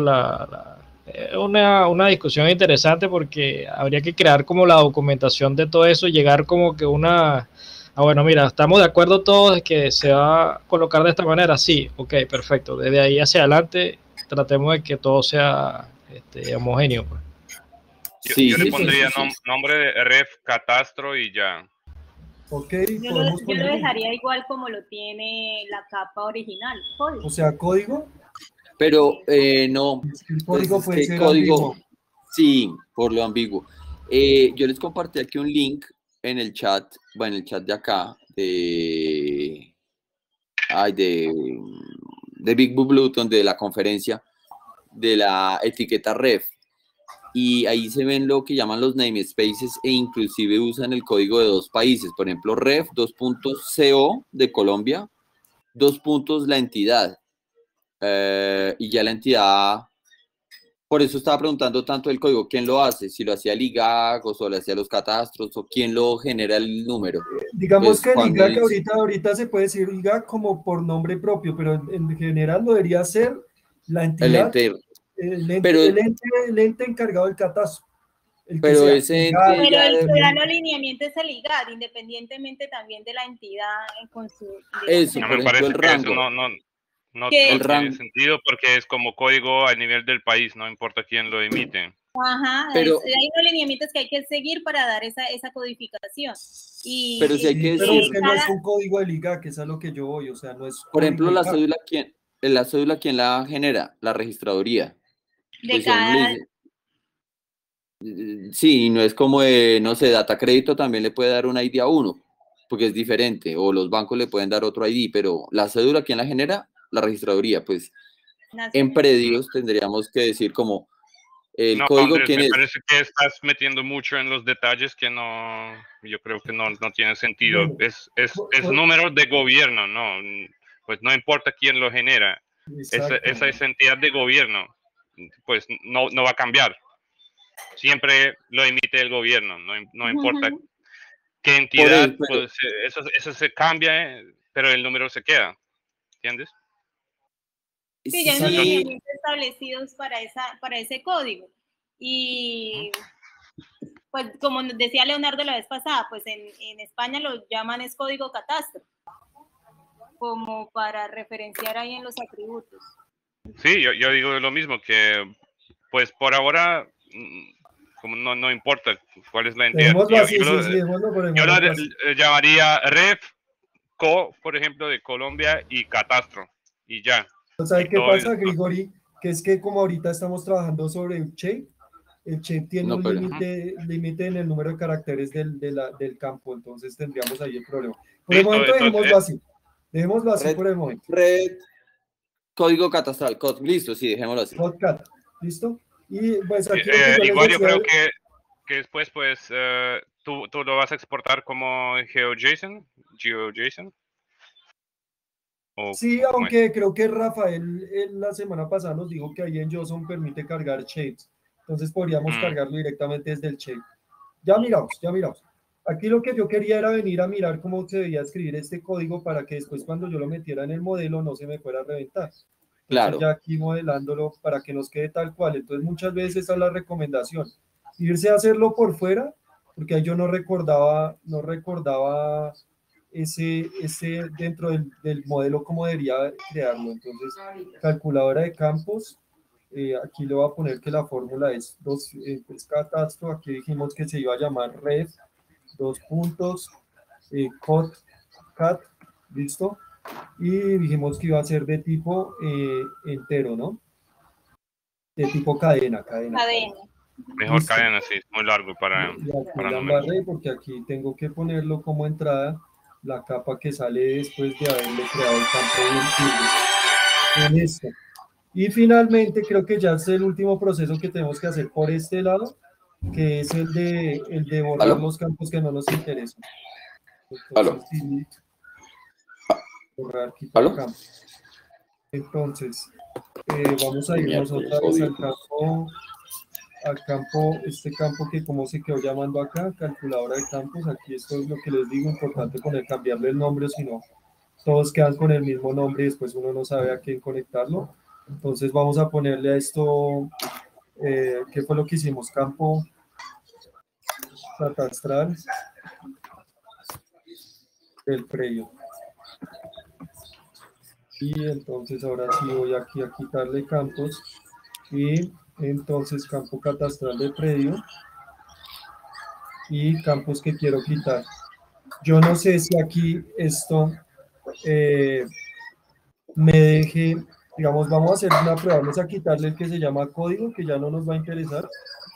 una discusión interesante porque habría que crear como la documentación de todo eso, llegar como que bueno, mira, estamos de acuerdo todos de que se va a colocar de esta manera, sí, ok, perfecto. Desde ahí hacia adelante tratemos de que todo sea homogéneo, pues. Yo le pondría nombre de ref catastro y ya. Ok, yo lo dejaría igual como lo tiene la capa original, código. O sea, código. Pero no. Es que el código puede ser código, ambiguo. sí, por lo ambiguo. Yo les compartí aquí un link en el chat, bueno, en el chat de acá, de Big Blue Bluetooth, de la conferencia de la etiqueta ref. Y ahí se ven lo que llaman los namespaces e inclusive usan el código de 2 países. Por ejemplo, ref 2.co de Colombia, 2 puntos la entidad. Y ya la entidad, por eso estaba preguntando tanto el código, ¿quién lo hace? Si lo hacía el IGAC o solo hacía los catastros o quién lo genera el número. Digamos Pues que el IGAC ahorita se puede decir IGAC como por nombre propio, pero en general lo debería ser la entidad, el ente encargado del catastro. Pero ese ente pero el que da los lineamientos es el IGAD, independientemente también de la entidad con su... Eso, no por me ejemplo, parece el que rango. eso no tiene sentido porque es como código a nivel del país, no importa quién lo emite. Ajá, pero, hay unos lineamientos que hay que seguir para dar esa codificación. Pero si hay que pero decir... es que no es un código del IGAC, que es a lo que yo voy, o sea, no es... Por ejemplo, la cédula, ¿quién la genera? La registraduría. De pues cada... uno le dice, sí, no es como de, no sé, Data Crédito también le puede dar un ID a uno, porque es diferente, o los bancos le pueden dar otro ID, pero la cédula, ¿quién la genera? La registraduría, pues en predios tendríamos que decir como el código, Andrés, ¿quién me es? parece que estás metiendo mucho en los detalles que yo creo que no tiene sentido. Bueno, es número de gobierno, no, pues no importa quién lo genera. Esa es entidad de gobierno, pues no va a cambiar. Siempre lo emite el gobierno, no importa qué entidad, pues eso se cambia, pero el número se queda, ¿entiendes? Sí, ya hay unos lineamientos establecidos para ese código. Y pues como decía Leonardo la vez pasada, pues en España lo llaman es código catastro, como para referenciar ahí en los atributos. Sí, yo digo lo mismo, que pues por ahora como no importa cuál es la entidad. Yo la llamaría ref, co, por ejemplo, de Colombia y catastro, y ya. ¿Sabes qué pasa, Grigori? Que es que como ahorita estamos trabajando sobre el shape tiene un límite en el número de caracteres del campo, entonces tendríamos ahí el problema. Por el momento dejémoslo así por el momento. Red, código catastral, listo, sí, dejémoslo así. ¿Listo? Y pues aquí igual yo creo que después pues tú lo vas a exportar como GeoJSON. Sí, aunque creo que Rafael la semana pasada nos dijo que ahí en JSON permite cargar shapes. Entonces podríamos cargarlo directamente desde el shape. Ya miramos. Aquí lo que yo quería era venir a mirar cómo se debía escribir este código para que después cuando yo lo metiera en el modelo no se me fuera a reventar. Entonces claro. Ya aquí modelándolo para que nos quede tal cual. Entonces muchas veces esa es la recomendación. Irse a hacerlo por fuera, porque ahí yo no recordaba ese dentro del modelo cómo debería crearlo. Entonces, calculadora de campos, aquí le voy a poner que la fórmula es catastro, aquí dijimos que se iba a llamar ref, cat, ¿listo? y dijimos que iba a ser de tipo entero, ¿no? De tipo cadena. Mejor Listo. cadena, sí, es muy largo para la números. embarré porque aquí tengo que ponerlo como entrada la capa que sale después de haberle creado el campo de esto. Y finalmente creo que ya es el último proceso que tenemos que hacer por este lado, que es el de borrar ¿Aló? los campos que no nos interesan. ¿Aló? Entonces, delete, borrar, quitar ¿Aló? campo. Entonces, vamos a irnos Miércoles, otra vez odio. al campo, este campo que como se quedó llamando acá, calculadora de campos. Aquí esto es lo que les digo, importante cambiarle el nombre, si no, todos quedan con el mismo nombre y después uno no sabe a quién conectarlo. Entonces vamos a ponerle a esto, ¿qué fue lo que hicimos? Campo catastral del predio. Y entonces ahora sí voy aquí a quitarle campos y entonces campo catastral del predio y campos que quiero quitar. Yo no sé si aquí esto me deje, digamos, vamos a hacer una prueba, vamos a quitarle el que se llama código, que ya no nos va a interesar,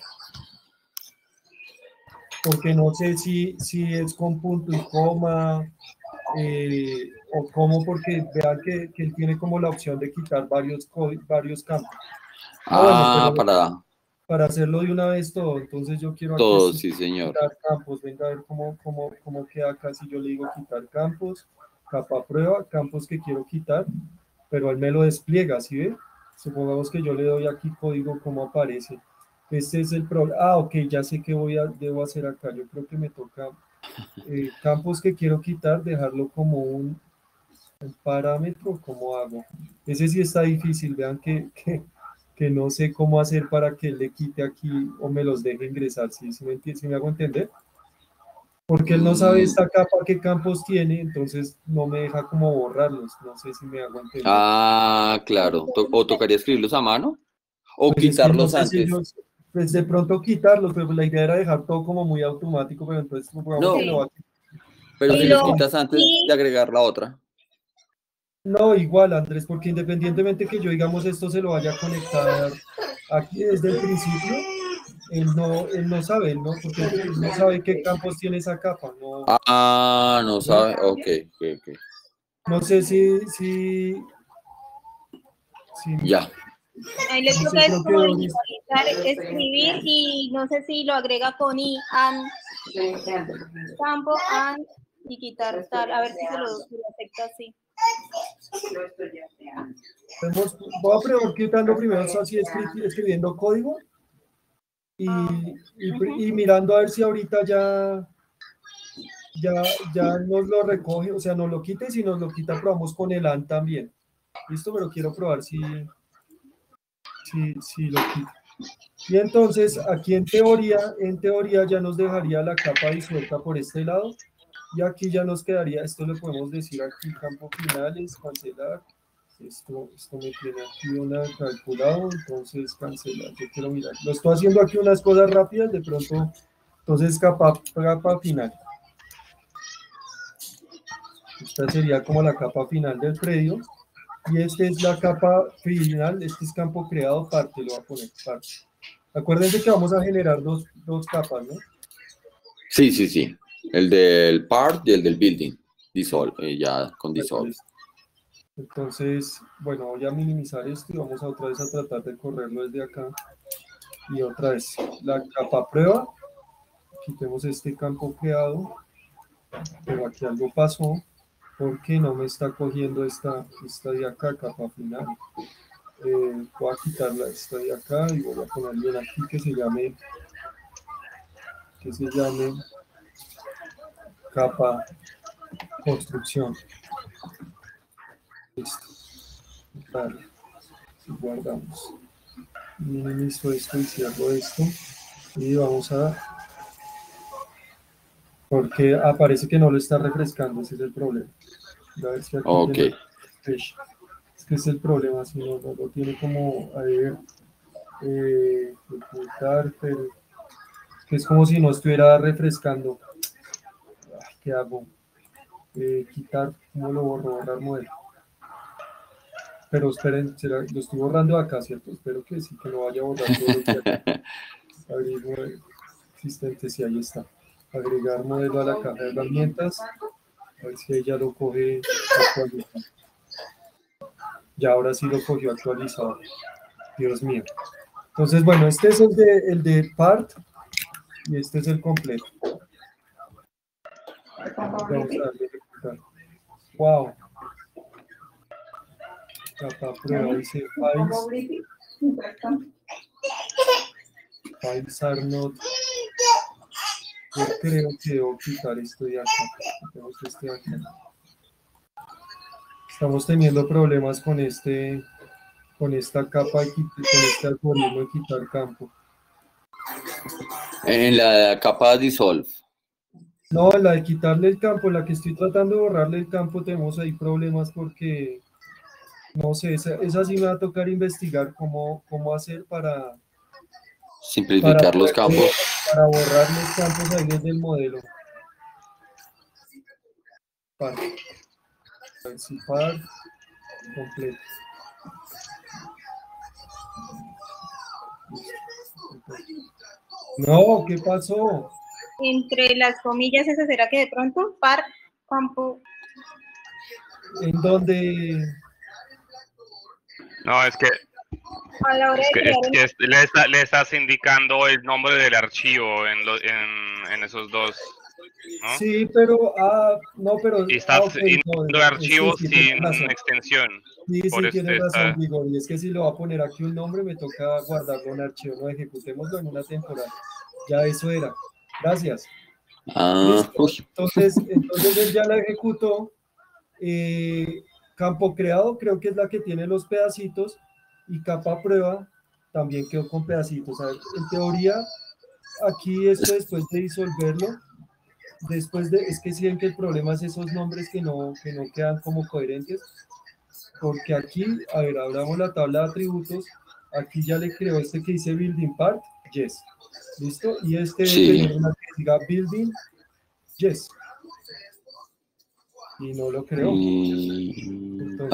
porque no sé si es con punto y coma, o cómo, porque vean que él tiene como la opción de quitar varios campos. Ah, Bueno, para hacerlo de una vez todo, entonces yo quiero aquí todo, sí, señor. quitar campos, venga a ver cómo queda acá si yo le digo quitar campos, capa prueba, campos que quiero quitar, pero él me lo despliega, ¿sí ve? Supongamos que yo le doy aquí código, ¿cómo aparece? Este es el problema. Ok, ya sé qué debo hacer acá. Yo creo que me toca campos que quiero quitar, dejarlo como un parámetro. ¿Cómo hago? Ese sí está difícil, vean que no sé cómo hacer para que le quite aquí o me los deje ingresar, ¿sí me hago entender? Porque él no sabe esta capa qué campos tiene, entonces no me deja como borrarlos, no sé si me hago entender. Ah, claro. ¿O tocaría escribirlos a mano? ¿O Pues es que no quitarlos sé si antes? ellos, pues de pronto quitarlos, pero la idea era dejar todo como muy automático, pero entonces supongamos No, que lo va a quitar. pero si Y los lo- quitas antes de agregar la otra. No, igual, Andrés, porque independientemente que yo, digamos, esto se lo vaya a conectar aquí desde el principio, él no sabe, ¿no? Porque él no sabe qué campos tiene esa capa, no, Ah, no ¿no? sabe. Ok, ok. No sé si Ya. Ahí le no sé, toca es creo que como Doris, visualizar, escribir y no sé si lo agrega con i, an, campo, an y quitar tal, a ver si se lo afecta así. voy a probar quitando primero así escribiendo código y mirando a ver si ahorita ya nos lo recoge, o sea, nos lo quite, si nos lo quita, probamos con el AN también. Listo, pero quiero probar si lo quita. Y entonces aquí en teoría ya nos dejaría la capa disuelta por este lado y aquí ya nos quedaría, esto le podemos decir aquí campo finales, cancelar. Esto me tiene aquí una calculado, entonces cancelar. Yo quiero mirar. Lo estoy haciendo aquí unas cosas rápidas, de pronto, entonces capa final. Esta sería como la capa final del predio. Y esta es la capa final, este es campo creado parte, lo voy a poner parte. Acuérdense que vamos a generar dos capas, ¿no? Sí. El del part y el del building. Dissolve, ya con dissolve. Entonces, bueno, voy a minimizar esto y vamos a otra vez a tratar de correrlo desde acá. Y otra vez, la capa prueba. Quitemos este campo creado. Pero aquí algo pasó porque no me está cogiendo esta de acá, capa final. Voy a quitarla esta de acá y voy a ponerle una aquí que se llame capa construcción. Listo. Vale. Guardamos. Minimizo esto y cierro esto. Y vamos a... Porque aparece que no lo está refrescando, ese es el problema. A ver si aquí Ok. tiene... Es que es el problema, si no lo tiene como... A ver... ocultar, pero... Es como si no estuviera refrescando. ¿Qué hago? quitar, ¿cómo lo borro? Borrar modelo. Pero esperen, lo estoy borrando acá, ¿cierto? Espero que sí, que no vaya a borrar todo lo que acá. Abrir modelo existente, sí, ahí está. Agregar modelo a la caja de herramientas. A ver si ella lo coge actualizado. Ya ahora sí lo cogió actualizado. Dios mío. Entonces, bueno, este es el de part y este es el completo. Vamos a darle ejecutar. Wow. Capa prueba, dice files are not. Yo creo que debo quitar esto de acá. Quitemos este de acá. Estamos teniendo problemas con esta capa, con este algoritmo de quitar campo. En la capa Dissolve. No, la de quitarle el campo, la que estoy tratando de borrarle el campo, tenemos ahí problemas porque, no sé, esa sí me va a tocar investigar cómo hacer para Simplificar los campos. Para borrar los campos ahí desde el modelo. Par completo. No, ¿qué pasó? Entre las comillas, ¿esa será que de pronto? Par, campo. ¿En dónde? No, es que, A la hora le estás indicando el nombre del archivo en esos dos, ¿no? Sí, pero, no, pero... Y estás okay, indicando archivos sí, sin extensión. Sí, Por tienes razón, está... Vigor, y es que si lo va a poner aquí un nombre, me toca guardarlo en archivo, no ejecutémoslo en una temporada. Ya eso era. Gracias. Listo. Entonces él ya la ejecutó. Campo creado creo que es la que tiene los pedacitos y capa prueba también quedó con pedacitos. A ver, en teoría, aquí esto después de disolverlo, es que sí ven que el problema es esos nombres que no quedan como coherentes, porque aquí, a ver, abramos la tabla de atributos, aquí ya le creo este que dice building part, yes, listo, y este debe tener una que diga building, yes, y no lo creo. Entonces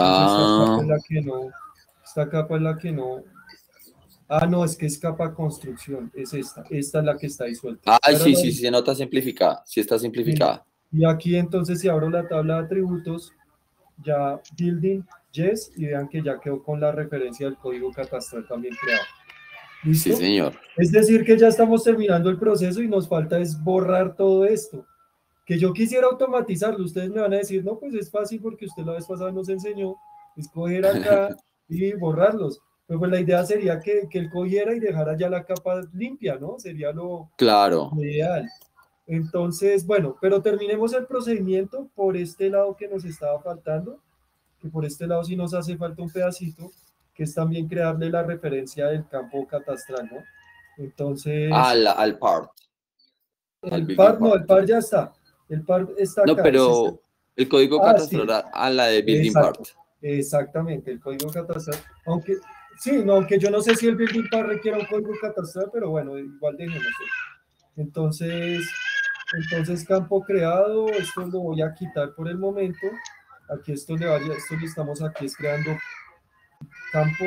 esta capa es la que no, no, es que es capa construcción, es esta es la que está disuelta. Sí, se nota simplificada, sí está simplificada. Y aquí entonces si abro la tabla de atributos, ya building, yes, y vean que ya quedó con la referencia del código catastral también creado. ¿Listo? Sí, señor. Es decir que ya estamos terminando el proceso y nos falta es borrar todo esto. Que yo quisiera automatizarlo, ustedes me van a decir, no, pues es fácil porque usted la vez pasada nos enseñó, escoger acá y borrarlos. Pero pues la idea sería que él cogiera y dejara ya la capa limpia, ¿no? Sería lo ideal. Entonces, bueno, pero terminemos el procedimiento por este lado que nos estaba faltando, que por este lado sí nos hace falta un pedacito, que es también crearle la referencia del campo catastral, ¿no? Entonces... Al part. El par ya está. El par está acá. No, pero el código catastral sí. a la de building part. Exactamente, el código catastral. Aunque, sí, no, aunque yo no sé si el building part requiere un código catastral, pero bueno, igual dejémoslo. Entonces, campo creado, esto lo voy a quitar por el momento. Aquí esto le estamos aquí es creando campo.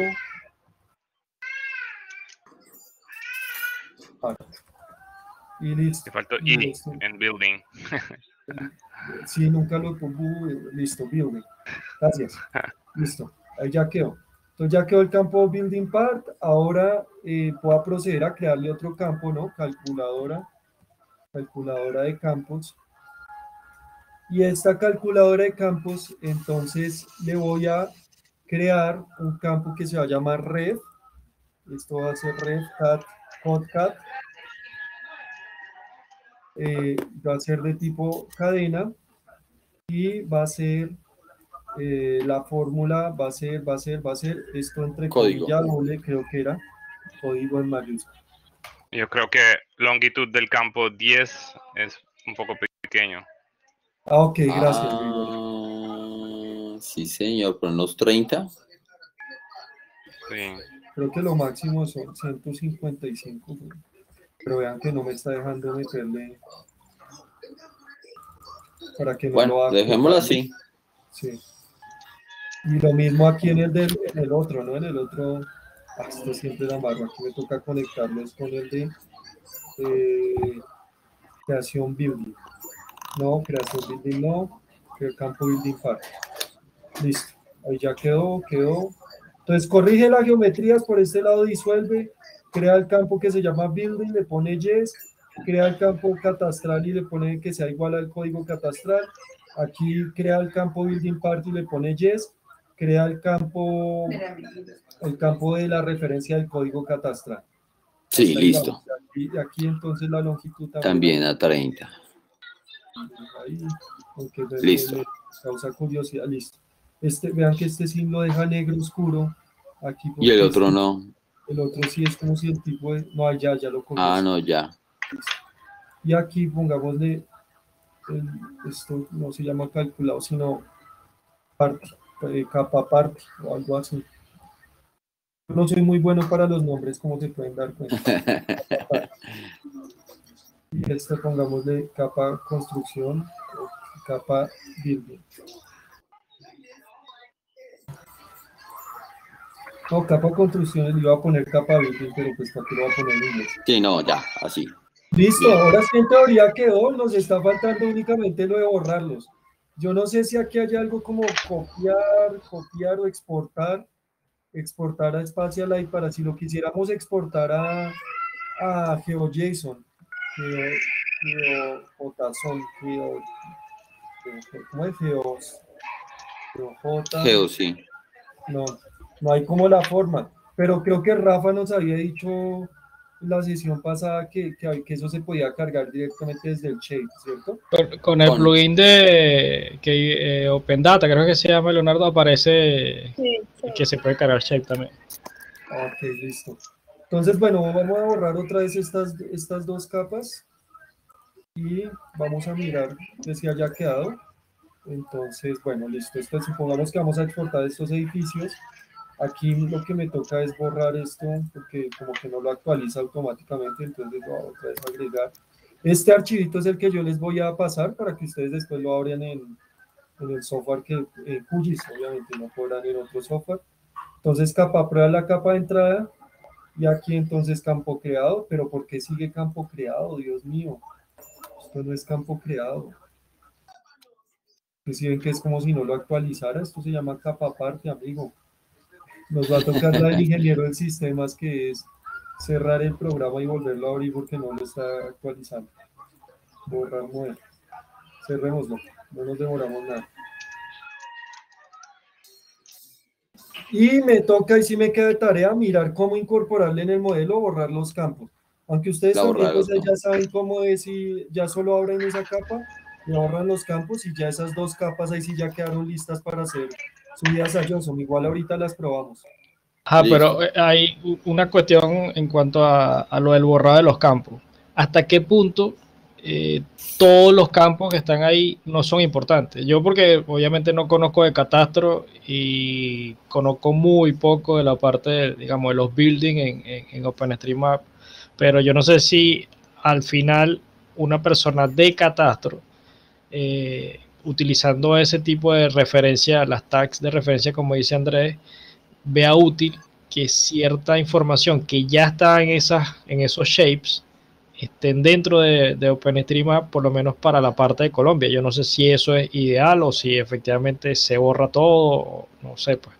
Y listo. Te faltó ID en building. Sí, nunca lo pongo. Listo, building. Gracias. Listo, ahí ya quedó. Entonces ya quedó el campo building part. Ahora puedo proceder a crearle otro campo, ¿no? Calculadora de campos. Y esta calculadora de campos, entonces le voy a crear un campo que se va a llamar ref. Esto va a ser ref cat, codcat. Va a ser de tipo cadena y va a ser la fórmula va a ser esto entre comillas doble, creo que era código en mayúscula. Yo creo que longitud del campo 10 es un poco pequeño. Ok, gracias. Sí, señor, por unos 30. Sí. Creo que lo máximo son 155. Pero vean que no me está dejando meterle. para que no Bueno, lo haga. dejémoslo así. Sí. Y lo mismo aquí en el otro, ¿no? En el otro, esto siempre la amargo, aquí me toca conectarlos con el de creación building. No, creación building no, el campo building part. Listo, ahí ya quedó. Entonces corrige las geometrías, por este lado disuelve, crea el campo que se llama building, le pone yes, crea el campo catastral y le pone que sea igual al código catastral. Aquí crea el campo building part y le pone yes, crea el campo de la referencia del código catastral. Sí, listo. Aquí entonces la longitud También a 30. Ahí, porque Listo. me causa curiosidad, listo. Vean que este sí lo deja negro oscuro. Aquí Y el otro no. El otro sí es como si el tipo de... No, ya lo cogió. Ah, no, ya. Y aquí pongámosle... esto no se llama calculado, sino capa parte o algo así. Yo no soy muy bueno para los nombres, como se pueden dar cuenta. Y pongámosle capa construcción o capa building. No, capa construcción, le iba a poner capa building, pero pues aquí lo voy a poner en inglés. Sí, no, ya, así. Listo, Bien. ahora sí en teoría quedó, nos está faltando únicamente lo de borrarlos. Yo no sé si aquí hay algo como copiar o exportar a Spatialite para si lo quisiéramos exportar a GeoJSON, ¿cómo es? Geo, sí. No hay como la forma, pero creo que Rafa nos había dicho la sesión pasada que eso se podía cargar directamente desde el shape, ¿cierto? Con el plugin de Open Data, creo que se llama, Leonardo, aparece que se puede cargar shape también. Ok, listo. Entonces, bueno, vamos a borrar otra vez estas dos capas y vamos a mirar que si haya quedado. Entonces, bueno, listo. Supongamos que vamos a exportar estos edificios. Aquí lo que me toca es borrar esto porque como que no lo actualiza automáticamente, entonces lo voy a otra vez agregar. Este archivito es el que yo les voy a pasar para que ustedes después lo abran en el software QGIS, obviamente no podrán en otro software. Entonces prueba la capa de entrada y aquí entonces campo creado, pero ¿por qué sigue campo creado? Dios mío, esto no es campo creado. Si ven que es como si no lo actualizara, esto se llama capa aparte, amigo. Nos va a tocar la del ingeniero de sistemas, que es cerrar el programa y volverlo a abrir porque no lo está actualizando. Borrar, mover. Cerrémoslo, no nos demoramos nada. Y me toca, y sí me queda de tarea, mirar cómo incorporarle en el modelo, borrar los campos. Aunque ustedes también ya saben cómo es, y ya solo abren esa capa, y borran los campos, y ya esas dos capas ahí sí ya quedaron listas para ser subidas a JSON. Igual ahorita las probamos. Pero hay una cuestión en cuanto a lo del borrado de los campos. ¿Hasta qué punto todos los campos que están ahí no son importantes? Yo porque obviamente no conozco de catastro y conozco muy poco de la parte, digamos, de los buildings en OpenStreetMap, pero yo no sé si al final una persona de catastro utilizando ese tipo de referencia, las tags de referencia, como dice Andrés, vea útil que cierta información que ya está en esos shapes estén dentro de OpenStreetMap, por lo menos para la parte de Colombia. Yo no sé si eso es ideal o si efectivamente se borra todo, no sé, pues.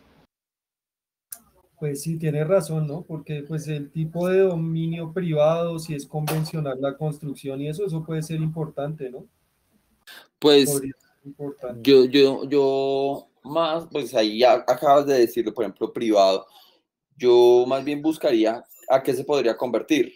Pues sí, tiene razón, ¿no? Porque pues el tipo de dominio privado, si es convencional la construcción y eso puede ser importante, ¿no? Pues yo más, pues ahí ya acabas de decirlo, por ejemplo, privado. Yo más bien buscaría a qué se podría convertir.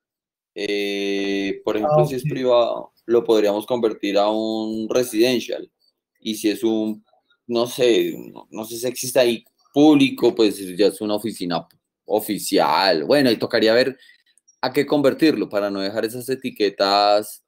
Por ejemplo, si es privado, lo podríamos convertir a un residencial. Y si es un, no sé si existe ahí público, pues ya es una oficina oficial. Bueno, y tocaría ver a qué convertirlo para no dejar esas etiquetas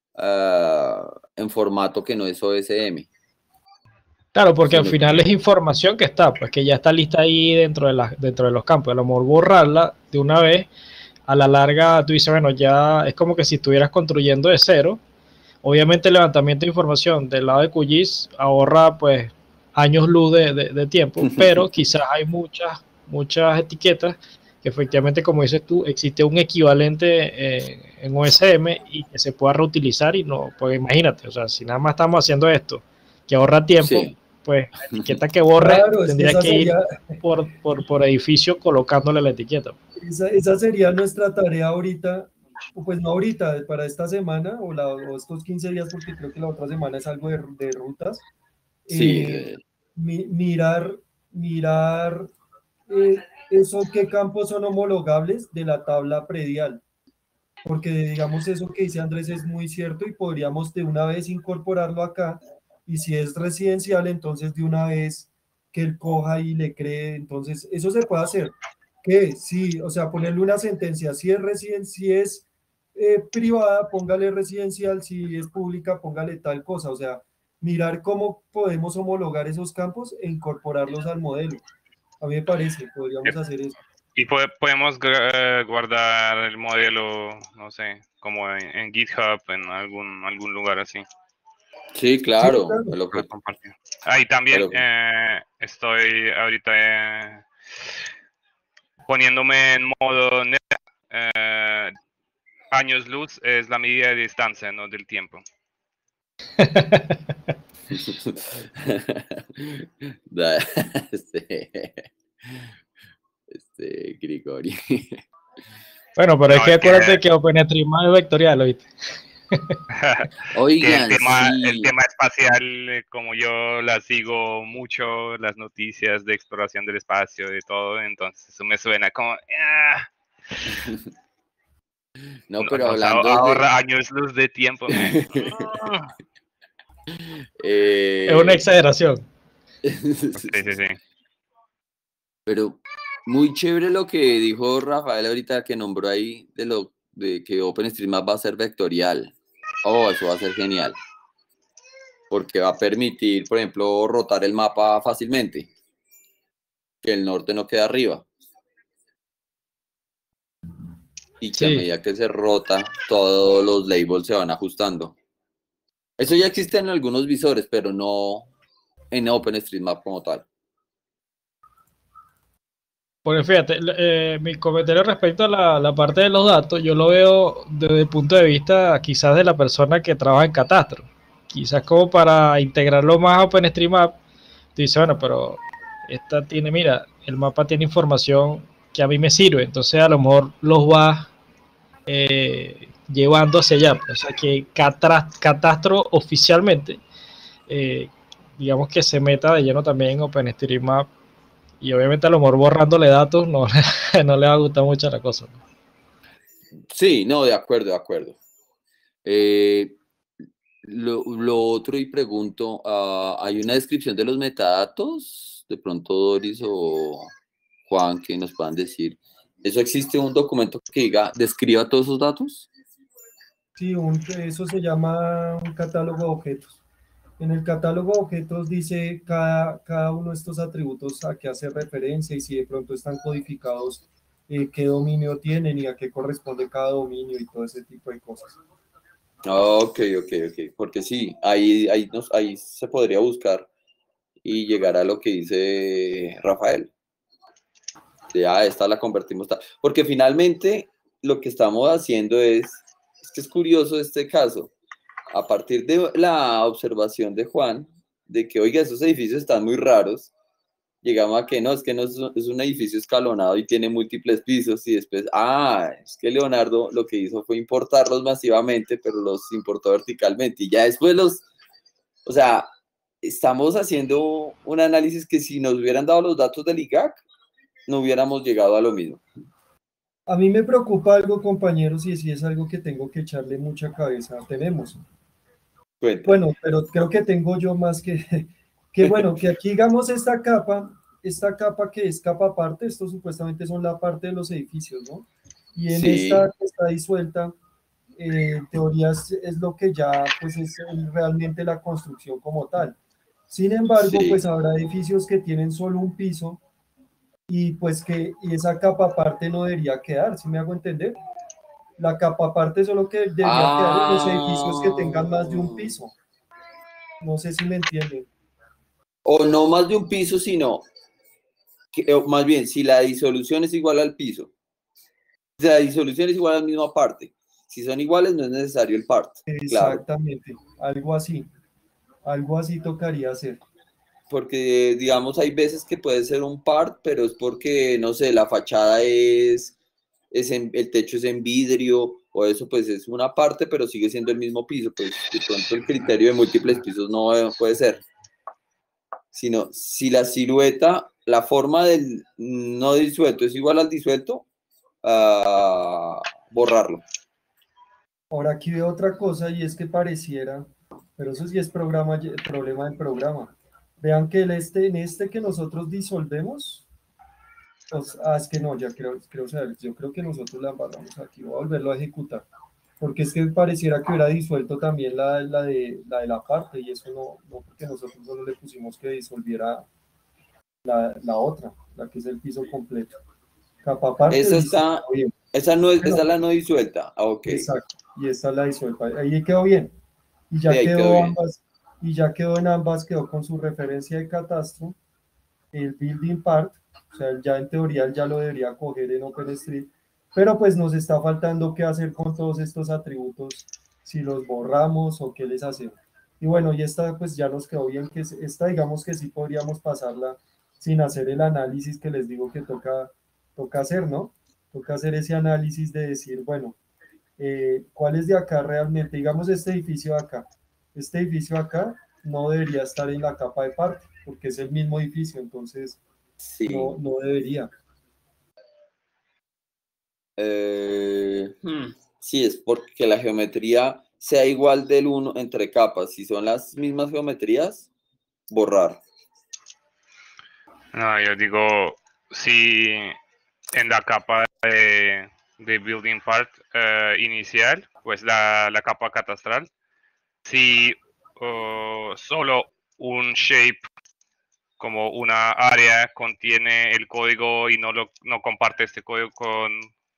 en formato que no es OSM. Claro, porque al final es información que está, pues que ya está lista ahí dentro de los campos. A lo mejor borrarla de una vez, a la larga tú dices, bueno, ya es como que si estuvieras construyendo de cero, Obviamente el levantamiento de información del lado de QGIS ahorra pues años luz de tiempo, pero quizás hay muchas etiquetas que efectivamente, como dices tú, existe un equivalente en OSM y que se pueda reutilizar y no, pues imagínate, o sea, si nada más estamos haciendo esto, que ahorra tiempo, Sí. pues la etiqueta que borre Claro, tendría esa que ir sería, por edificio colocándole la etiqueta. esa sería nuestra tarea ahorita, o pues no ahorita, para esta semana o estos 15 días, porque creo que la otra semana es algo de rutas. Sí, Mirar eh, eso, qué campos son homologables de la tabla predial. Porque digamos eso que dice Andrés es muy cierto y podríamos de una vez incorporarlo acá. Y si es residencial, entonces de una vez que él coja y le cree. Entonces, eso se puede hacer. Que sí, o sea, ponerle una sentencia. Si es si es privada, póngale residencial. Si es pública, póngale tal cosa. O sea, mirar cómo podemos homologar esos campos e incorporarlos al modelo. A mí me parece, podríamos hacer eso. Y podemos guardar el modelo, no sé, como en GitHub, en algún lugar así. sí, Sí, claro. claro. Para compartir. Y también Pero- estoy ahorita poniéndome en modo años luz es la medida de distancia, no del tiempo. Da- Grigori. Bueno, pero No, es que es acuérdate que OpenStreetMap es vectorial, ¿oíste? que Oigan, el sí. tema espacial, como yo la sigo mucho, las noticias de exploración del espacio y todo, entonces eso me suena como... No, pero nos hablando de... ahorra años luz de tiempo. Es una exageración. Sí. Pero muy chévere lo que dijo Rafael ahorita que nombró ahí de que OpenStreetMap va a ser vectorial. Oh, eso va a ser genial. Porque va a permitir, por ejemplo, rotar el mapa fácilmente. Que el norte no quede arriba. Y que a Sí. medida que se rota, todos los labels se van ajustando. Eso ya existe en algunos visores, pero no en OpenStreetMap como tal. Porque fíjate, mi comentario respecto a la parte de los datos, yo lo veo desde el punto de vista quizás de la persona que trabaja en Catastro. Quizás como para integrarlo más a OpenStreetMap, tú dices, bueno, pero esta tiene, mira, el mapa tiene información que a mí me sirve, entonces a lo mejor los va llevando hacia allá. O sea que Catastro oficialmente, digamos que se meta de lleno también en OpenStreetMap. Y obviamente a lo mejor borrándole datos no, no le va a gustar mucho la cosa. Sí, no, de acuerdo, de acuerdo. Lo otro y pregunto, ¿hay una descripción de los metadatos? De pronto Doris o Juan que nos puedan decir. ¿Eso existe un documento que diga, describa todos esos datos? Sí, eso se llama un catálogo de objetos. En el catálogo de objetos dice cada uno de estos atributos a qué hace referencia y si de pronto están codificados, qué dominio tienen y a qué corresponde cada dominio y todo ese tipo de cosas. Ok. Porque sí, ahí se podría buscar y llegar a lo que dice Rafael. Ya, esta la convertimos. Porque finalmente lo que estamos haciendo es que es curioso este caso. A partir de la observación de Juan, de que, oiga, esos edificios están muy raros, llegamos a que no, es que no es un edificio escalonado y tiene múltiples pisos y después, es que Leonardo lo que hizo fue importarlos masivamente, pero los importó verticalmente y ya después o sea, estamos haciendo un análisis que si nos hubieran dado los datos del IGAC, no hubiéramos llegado a lo mismo. A mí me preocupa algo, compañeros, y si es algo que tengo que echarle mucha cabeza. Tenemos. Cuenta. Bueno, pero creo que tengo yo más que bueno, que aquí digamos esta capa que es capa aparte, esto supuestamente son la parte de los edificios, ¿no? Y en Sí. esta que está disuelta, en teoría es lo que ya pues es realmente la construcción como tal. Sin embargo, Sí. pues habrá edificios que tienen solo un piso y pues y esa capa aparte no debería quedar, ¿sí me hago entender? La capa aparte solo que debería quedar en los edificios que tengan más de un piso. No sé si me entienden. O no más de un piso, sino, o más bien, si la disolución es igual al piso. Si la disolución es igual a la misma parte. Si son iguales, no es necesario el part. Exactamente, claro. Algo así tocaría hacer. Porque, digamos, hay veces que puede ser un part, pero es porque, no sé, la fachada el techo es en vidrio, o eso pues es una parte, pero sigue siendo el mismo piso. Pues de pronto el criterio de múltiples pisos no puede ser. Sino, si la silueta, la forma del no disuelto es igual al disuelto, borrarlo. Ahora aquí veo otra cosa y es que pareciera, pero eso sí es problema del programa. Vean que en este que nosotros disolvemos, pues, es que no, ya creo saber, yo creo que nosotros la embarramos aquí, voy a volverlo a ejecutar, porque es que pareciera que hubiera disuelto también la de la parte, y eso no porque nosotros solo le pusimos que disolviera la otra, la que es el piso completo. Capa aparte. Esa está, bien. Esa no es, esa es la no disuelta. Ok. Exacto, y esta es la disuelta. Ahí quedó bien. Y ya Sí, quedó bien. ambas, y ya quedó en ambas, quedó con su referencia de catastro, el building part, o sea, ya en teoría él ya lo debería coger en OpenStreet, pero pues nos está faltando qué hacer con todos estos atributos, si los borramos o qué les hacemos. Y bueno, y esta pues ya nos quedó bien, que esta digamos que sí podríamos pasarla sin hacer el análisis que les digo que toca hacer, ¿no? Toca hacer ese análisis de decir, bueno, ¿cuál es de acá realmente? Digamos este edificio de acá no debería estar en la capa de parte, porque es el mismo edificio, entonces sí. no debería. Sí, es porque la geometría sea igual del 1 entre capas. Si son las mismas geometrías, borrar. No, yo digo, si en la capa de building part inicial, pues la capa catastral, si solo un shape como una área contiene el código y no comparte este código con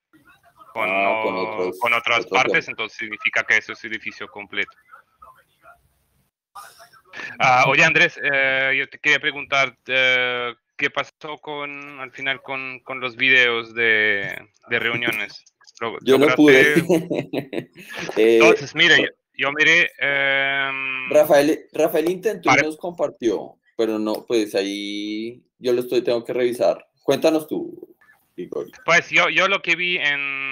otras partes, entonces significa que eso es edificio completo. Oye, Andrés, yo te quería preguntar, ¿qué pasó al final con los videos de reuniones? Yo no pude. Entonces, mire, yo miré... Rafael intentó y nos compartió, pero no, pues ahí yo tengo que revisar. Cuéntanos tú, Igor. Pues yo lo que vi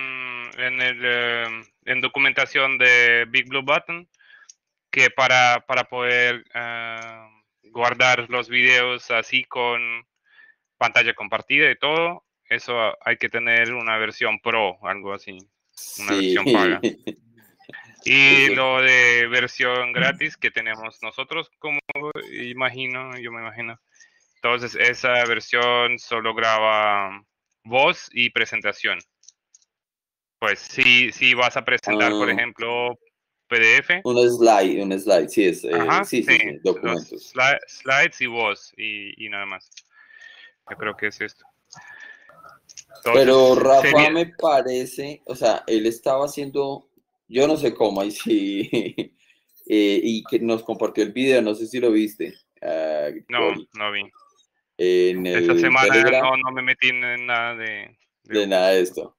en documentación de Big Blue Button, que para poder guardar los videos así con pantalla compartida y todo, eso hay que tener una versión pro, algo así, una versión paga. Y lo de versión gratis que tenemos nosotros, como yo me imagino. Entonces esa versión solo graba voz y presentación. Pues si vas a presentar, por ejemplo, PDF. Un slide, sí, sí, documentos. Slides y voz y nada más. Yo creo que es esto. Entonces, pero Rafa me parece, o sea, él estaba haciendo, yo no sé cómo, ahí sí, y que nos compartió el video, no sé si lo viste. No vi. Esta semana Telegram, no me metí en nada de nada de esto.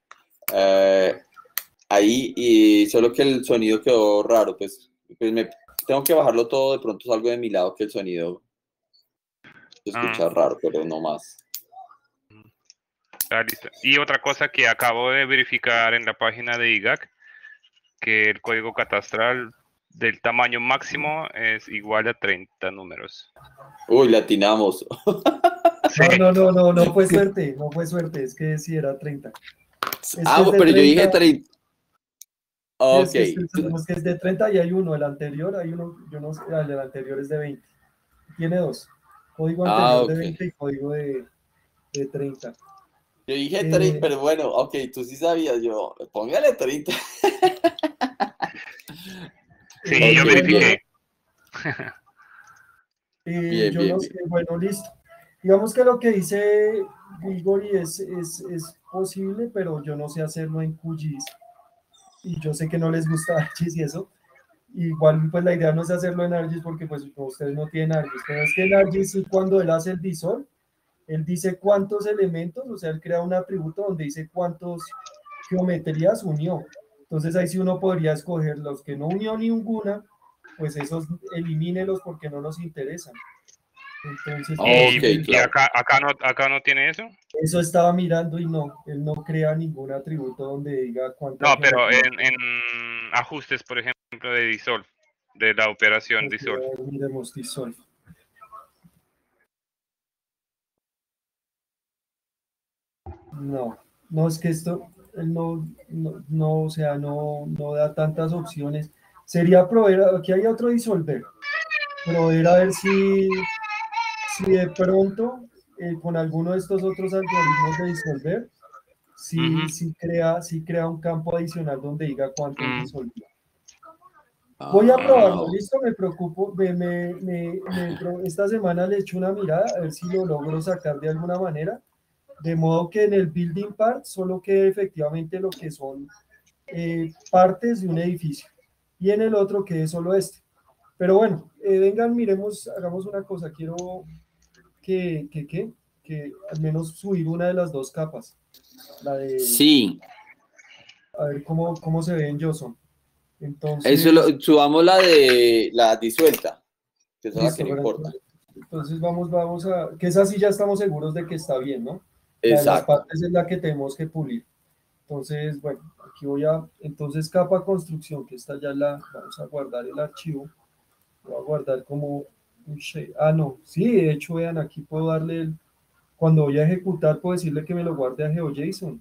Ahí, y solo que el sonido quedó raro, pues tengo que bajarlo todo, de pronto salgo de mi lado que el sonido se escucha raro, pero no más. Listo. Y otra cosa que acabo de verificar en la página de IGAC, que el código catastral del tamaño máximo es igual a 30 números. Uy, latinamos. Sí. No fue suerte, es que sí era 30. Pero 30. Yo dije 30. Ok. Es que es de 30 y hay uno, el anterior, yo no sé, el anterior es de 20. Tiene dos, código anterior de 20 y código de 30. Yo dije 30, pero bueno, ok, tú sí sabías, póngale 30. Sí, yo verifiqué. Bien. No sé, bueno, listo. Digamos que lo que dice Grigori es posible, pero yo no sé hacerlo en QGIS. y yo sé que no les gusta ArcGIS y eso. Igual, pues la idea no es hacerlo en ArcGIS porque pues ustedes no tienen ArcGIS, pero es que en ArcGIS sí, cuando él hace el dissolve, él dice cuántos elementos, o sea, él crea un atributo donde dice cuántos geometrías unió. Entonces ahí sí uno podría escoger los que no unió ninguna, pues esos elimínelos porque no nos interesan. Entonces, Ok, Y claro. acá no tiene eso. eso estaba mirando y no, él no crea ningún atributo donde diga cuántas No, pero geometrías. en ajustes, por ejemplo, de Dissolve, de la operación Dissolve. Miremos dissolve. No, no es que esto, él no, o sea, no da tantas opciones. Sería proveer, aquí hay otro disolver, proveer a ver si de pronto con alguno de estos otros algoritmos de disolver, Ujú. si crea un campo adicional donde diga cuántos Mm. disolvió. Voy a Ah, probarlo, listo, me preocupo, esta semana le echo una mirada a ver si lo logro sacar de alguna manera, de modo que en el building part solo quede efectivamente lo que son partes de un edificio y en el otro quede solo este. Pero bueno, vengan, miremos, hagamos una cosa, quiero que al menos subir una de las dos capas, la de, sí, a ver cómo se ve en JSON. eso Entonces, subamos la de la disuelta, que esa es la que listo, no pero importa. entonces vamos a, que esa sí ya estamos seguros de que está bien, ¿no? La de las Exacto. partes es la que tenemos que pulir. Entonces, bueno, aquí entonces capa construcción, que esta ya vamos a guardar el archivo, voy a guardar como un shape. Ah, no, sí, de hecho, vean, aquí puedo darle, cuando voy a ejecutar, puedo decirle que me lo guarde a GeoJSON.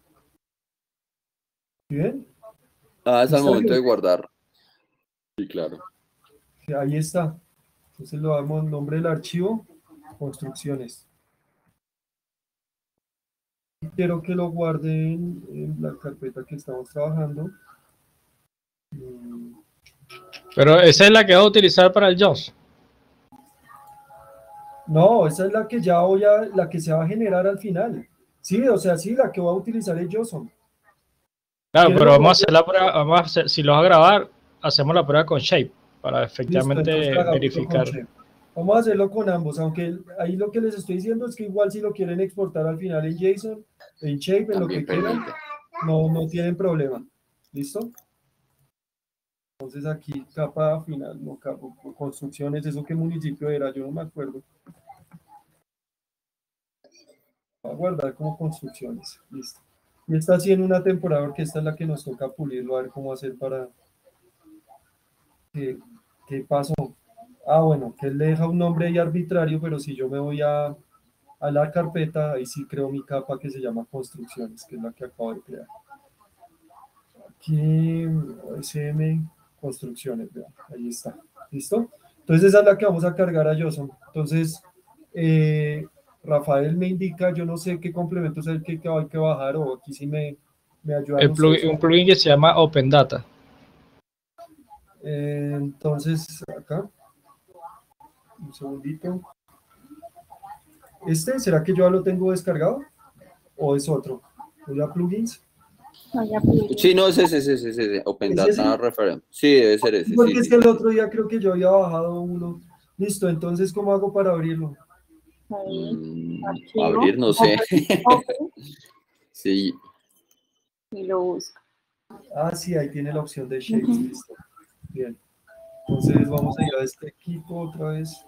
¿Sí ven? Ah, es Aquí al está, momento de guardar. Sí, claro. ahí está. Entonces le damos el nombre del archivo, construcciones. Quiero que lo guarden en la carpeta que estamos trabajando. Pero esa es la que vas a utilizar para el JOS. No, esa es la que la que se va a generar al final. Sí, o sea, sí, la que voy a utilizar es JSON. Claro, ¿Quiere pero lo vamos a guardo? hacer la prueba, si lo vas a grabar, hacemos la prueba con Shape para Listo, entonces efectivamente hagámoslo con verificar. Shape. Vamos a hacerlo con ambos, aunque ahí lo que les estoy diciendo es que igual si lo quieren exportar al final en JSON, en Shape, en lo que También quieran, permite. no tienen problema. ¿Listo? Entonces aquí capa final, no capa, construcciones, ¿eso qué municipio era? Yo no me acuerdo. Voy a guardar como construcciones. Listo. Y esta sí en una temporada, porque esta es la que nos toca pulirlo, a ver cómo hacer para... ¿Qué pasó? Ah, bueno, que él le deja un nombre ahí arbitrario, pero si yo me voy a la carpeta, ahí sí creo mi capa que se llama construcciones, que es la que acabo de crear. Aquí, SM, construcciones, vean, ahí está. ¿Listo? Entonces esa es la que vamos a cargar a JSON. Entonces, Rafael me indica, yo no sé qué complemento es el que hay que bajar, o aquí sí me ayudan ustedes. Un plugin que se llama Open Data. Entonces, acá, un segundito. ¿Será que yo ya lo tengo descargado? ¿O es otro? ¿Voy a plugins? Sí, no, es ese. Open ¿Es Data ese? Reference. Sí, debe ser ese, Porque sí, es sí, que el sí. otro día creo que yo había bajado uno. Listo, entonces, ¿cómo hago para abrirlo? Abrir, no sé. Sí. Y lo busco. Ah, sí, ahí tiene la opción de shapes, listo. Bien. Entonces vamos a ir a este equipo otra vez.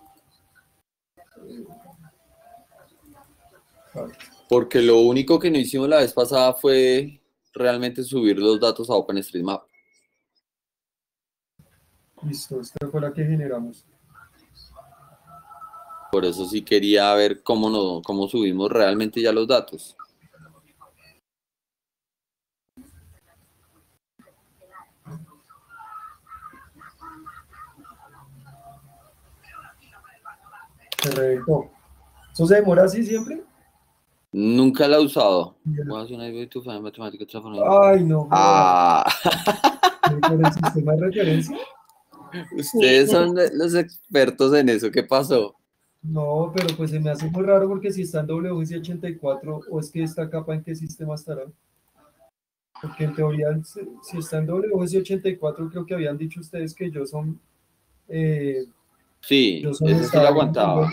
Porque lo único que no hicimos la vez pasada fue realmente subir los datos a OpenStreetMap. Listo, esta fue la que generamos. Por eso sí quería ver cómo subimos realmente ya los datos. Se reventó. ¿Eso se demora así siempre? Nunca la he usado. Bien. Voy a hacer una matemática. Ay, no. Ah. ¿Por el sistema de referencia? Ustedes son los expertos en eso. ¿Qué pasó? No, pero pues se me hace muy raro porque si está en WC84, o es que esta capa en qué sistema estará. Porque en teoría, si está en WS 84, creo que habían dicho ustedes que yo son... Sí, yo son ese sí lo estaba ahí en aguantaba.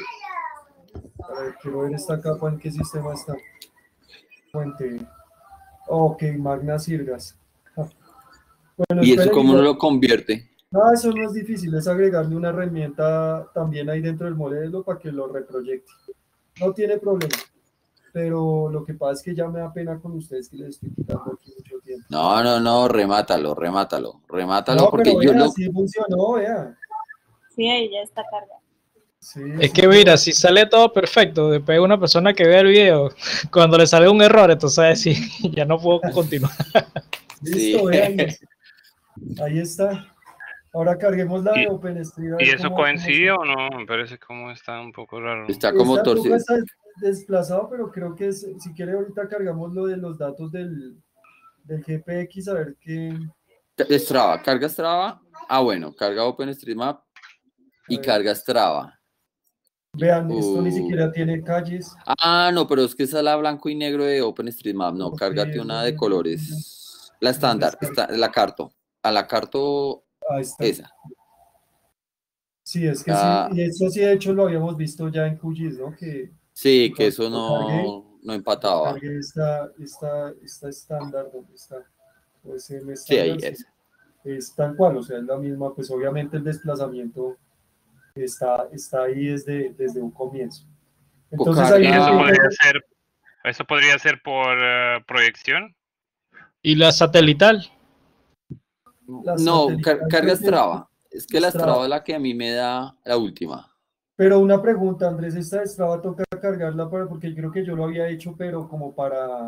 a ver, quiero ver esta capa en qué sistema está. Fuente. Ok, Magna Sirgas. Ah, bueno, ¿Y eso esperen cómo uno igual. lo convierte? No, eso no es difícil, es agregarle una herramienta también ahí dentro del modelo para que lo reproyecte. No tiene problema, pero lo que pasa es que ya me da pena con ustedes que les estoy quitando aquí mucho tiempo. No, remátalo No, porque pero yo vea, lo... sí funcionó, vea. Sí, ahí ya está cargado. Sí, Es sí que mira, quedó. si sale todo perfecto, después una persona que vea el video, cuando le sale un error, entonces sí, ya no puedo continuar. Sí. Listo, vea, ahí está. Ahora carguemos la de ¿Y, OpenStreet, a y ver eso cómo está. coincide o no? Me parece como está un poco raro. Está como Esta toca torcido. está desplazado, pero creo que si quiere ahorita cargamos lo de los datos del GPX, a ver qué. Strava, carga Strava. Ah, bueno, carga OpenStreetMap A y ver. carga Strava. Vean, esto ni siquiera tiene calles. Ah, no, pero es que esa es la blanco y negro de OpenStreetMap. No, Ok, cárgate una de colores. La la estándar, descargo. la carto. A la carto Ahí está. esa. Sí, es que sí, Ah, y eso sí, de hecho lo habíamos visto ya en QGIS, ¿no? sí, que Cuando eso no yo empataba. cargué esta estándar, ¿dónde está? OSM Sí, ahí estándar, sí, es. es tal cual, o sea, es la misma, pues obviamente el desplazamiento está ahí desde un comienzo. O Entonces ahí ¿Y lo carga. eso podría ser por proyección? Y la satelital, la No, satelital carga creo que Strava. Es que la Strava. Strava es la que a mí me da la última. Pero una pregunta, Andrés, esta de Strava toca cargarla porque creo que yo lo había hecho, pero como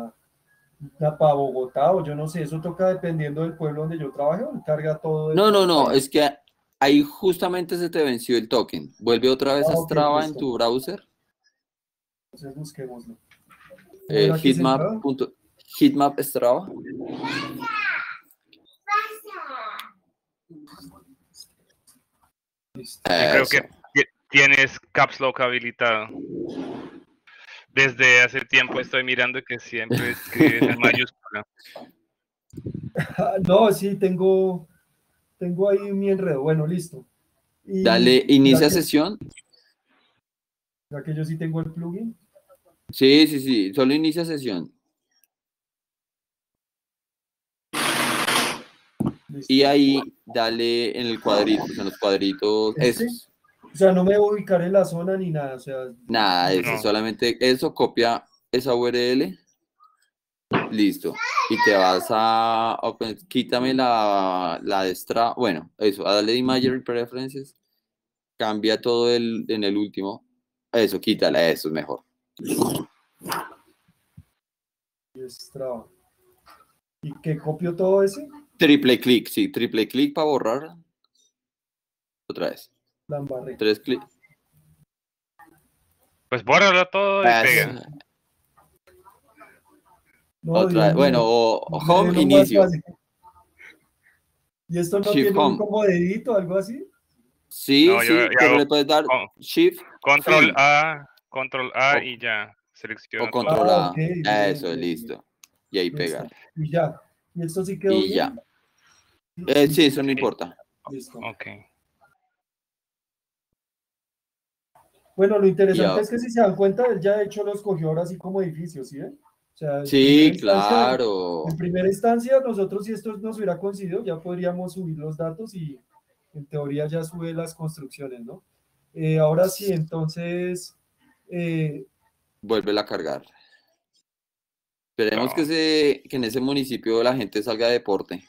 para Bogotá o yo no sé, eso toca dependiendo del pueblo donde yo trabaje o carga todo de todo el No, país. es que ahí justamente se te venció el token. Vuelve otra vez Ah, a ok, Strava en listo. tu browser. Entonces busquémoslo. ¿Cómo era que se Heatmap. entraba? Heatmap Strava. Listo. Y creo que Eso. tienes Caps Lock habilitado. Desde hace tiempo estoy mirando que siempre escribes en mayúscula. Ah, no, sí, tengo ahí mi enredo. Bueno, listo. Y Dale, inicia sesión. ya que yo sí tengo el plugin. Sí, solo inicia sesión. Listo. Y ahí dale en el cuadrito, en los cuadritos, ¿Este? esos. O sea, no me voy a ubicar en la zona ni nada. O sea, Nada, eso, No. solamente eso, copia esa URL, listo. Y te vas a quítame la de Strava, bueno, eso, a darle Imagery Preferences, cambia todo en el último, eso, quítala, eso es mejor. y es trabajo. ¿Y que copio todo ese? Triple clic, sí, triple clic para borrar. Otra vez. La embarré. 3 clics. Pues bórralo todo y Eso. pega. No, Otra Dios vez. Bueno, mío. o Me dé home, lo más inicio. fácil. ¿Y esto no Shift tiene un home. como dedito o algo así? Sí, No, yo pero hago le puedes dar Shift control fin A, control A o, y ya. o Selecciono todo. control Ah, ok, A. bien, Eso, bien, bien. listo. Y ahí Ya está. pegar. Y ya. ¿Y esto sí quedó Y ya. bien? Sí, Listo, eso no importa. listo. Ok. Bueno, lo Y interesante ya. es que si se dan cuenta, él ya de hecho los cogió ahora así como edificios, ¿sí ven? O sea, Sí, claro. en primera instancia, nosotros si esto nos hubiera coincidido, ya podríamos subir los datos y en teoría ya sube las construcciones, ¿no? Ahora sí, entonces, eh, Vuelve a cargar. Esperemos No. que en ese municipio la gente salga de deporte.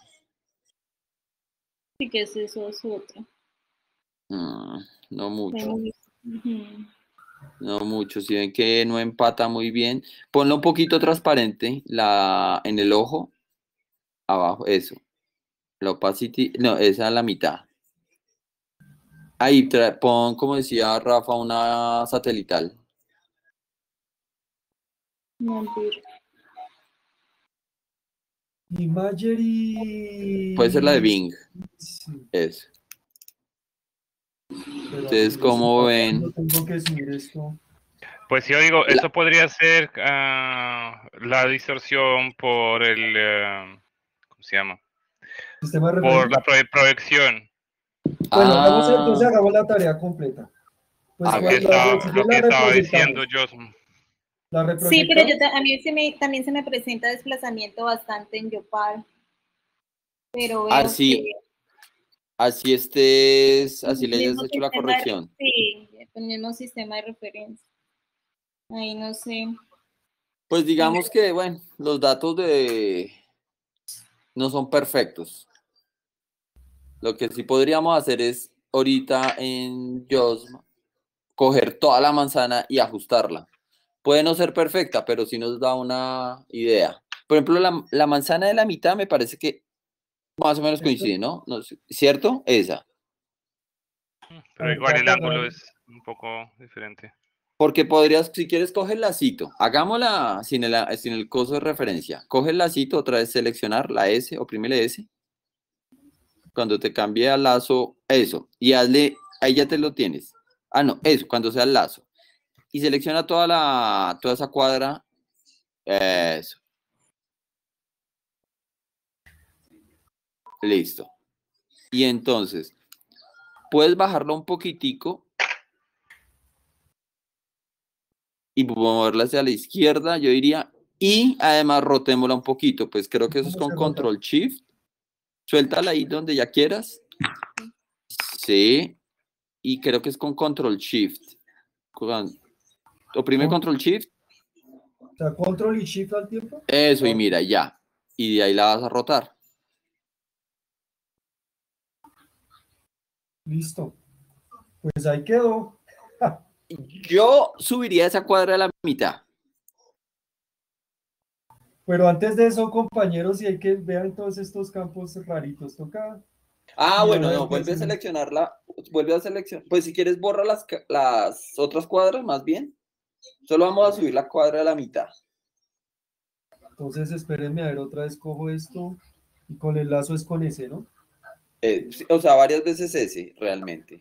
Sí, que eso es otro. No mucho. Ujú. No mucho. Si ven que no empata muy bien, ponlo un poquito transparente en el ojo. Abajo, eso. La opacity, no, esa es la mitad. Ahí pon, como decía Rafa, una satelital. No, mentira. Puede ser la de Imagery. Bing. Sí, Eso. pero aquí Ustedes lo estoy como cargando, ven. tengo que subir esto. Pues yo digo, La- eso podría ser la distorsión por se llama? Sistema de Por referencia. la proyección. Bueno, Ah, entonces hagamos la tarea completa. Pues Ah, Lo que cuando estaba, si lo la que estaba reproyectamos, diciendo Josm. la Sí, pero reproyectamos. a mí también se me presenta desplazamiento bastante en Yopal, pero veo así, así así le hayas hecho la corrección. Sí, el mismo sistema de referencia. Ahí no sé. Pues digamos que, bueno, los datos no son perfectos. Lo que sí podríamos hacer es ahorita en JOSM coger toda la manzana y ajustarla. Puede no ser perfecta, pero sí nos da una idea. Por ejemplo, la manzana de la mitad me parece que más o menos coincide, ¿no? No sé, ¿cierto? Esa. Pero igual el ángulo es un poco diferente. Porque podrías, si quieres, coge el lacito. Hagámosla sin el coso de referencia. Coge el lacito, otra vez seleccionar la S, oprímele S. Cuando te cambie al lazo, eso. Y hazle, ahí ya te lo tienes. Ah, no, eso, cuando sea el lazo. Y selecciona toda esa cuadra. Eso. Listo. Y entonces, puedes bajarlo un poquitico y moverla hacia la izquierda, yo diría. Y además rotémosla un poquito. Pues creo que eso es ¿Cómo con se rota? Control Shift. Suéltala ahí donde ya quieras. Sí. Y creo que es con Control Shift. Oprime Control Shift. O sea, control y shift al tiempo. Eso, y mira, ya. Y de ahí la vas a rotar. Listo. Pues ahí quedó. Yo subiría esa cuadra a la mitad. Pero antes de eso, compañeros, si hay que ver todos estos campos raritos, toca. Ah, Y bueno, ahora no, qué vuelve a hacemos. seleccionarla. Vuelve a seleccionar. Pues si quieres, borra las otras cuadras más bien. Solo vamos a subir la cuadra a la mitad. Entonces, espérenme a ver, otra vez cojo esto y con el lazo es con ese, ¿no? Sí, o sea, varias veces ese, realmente.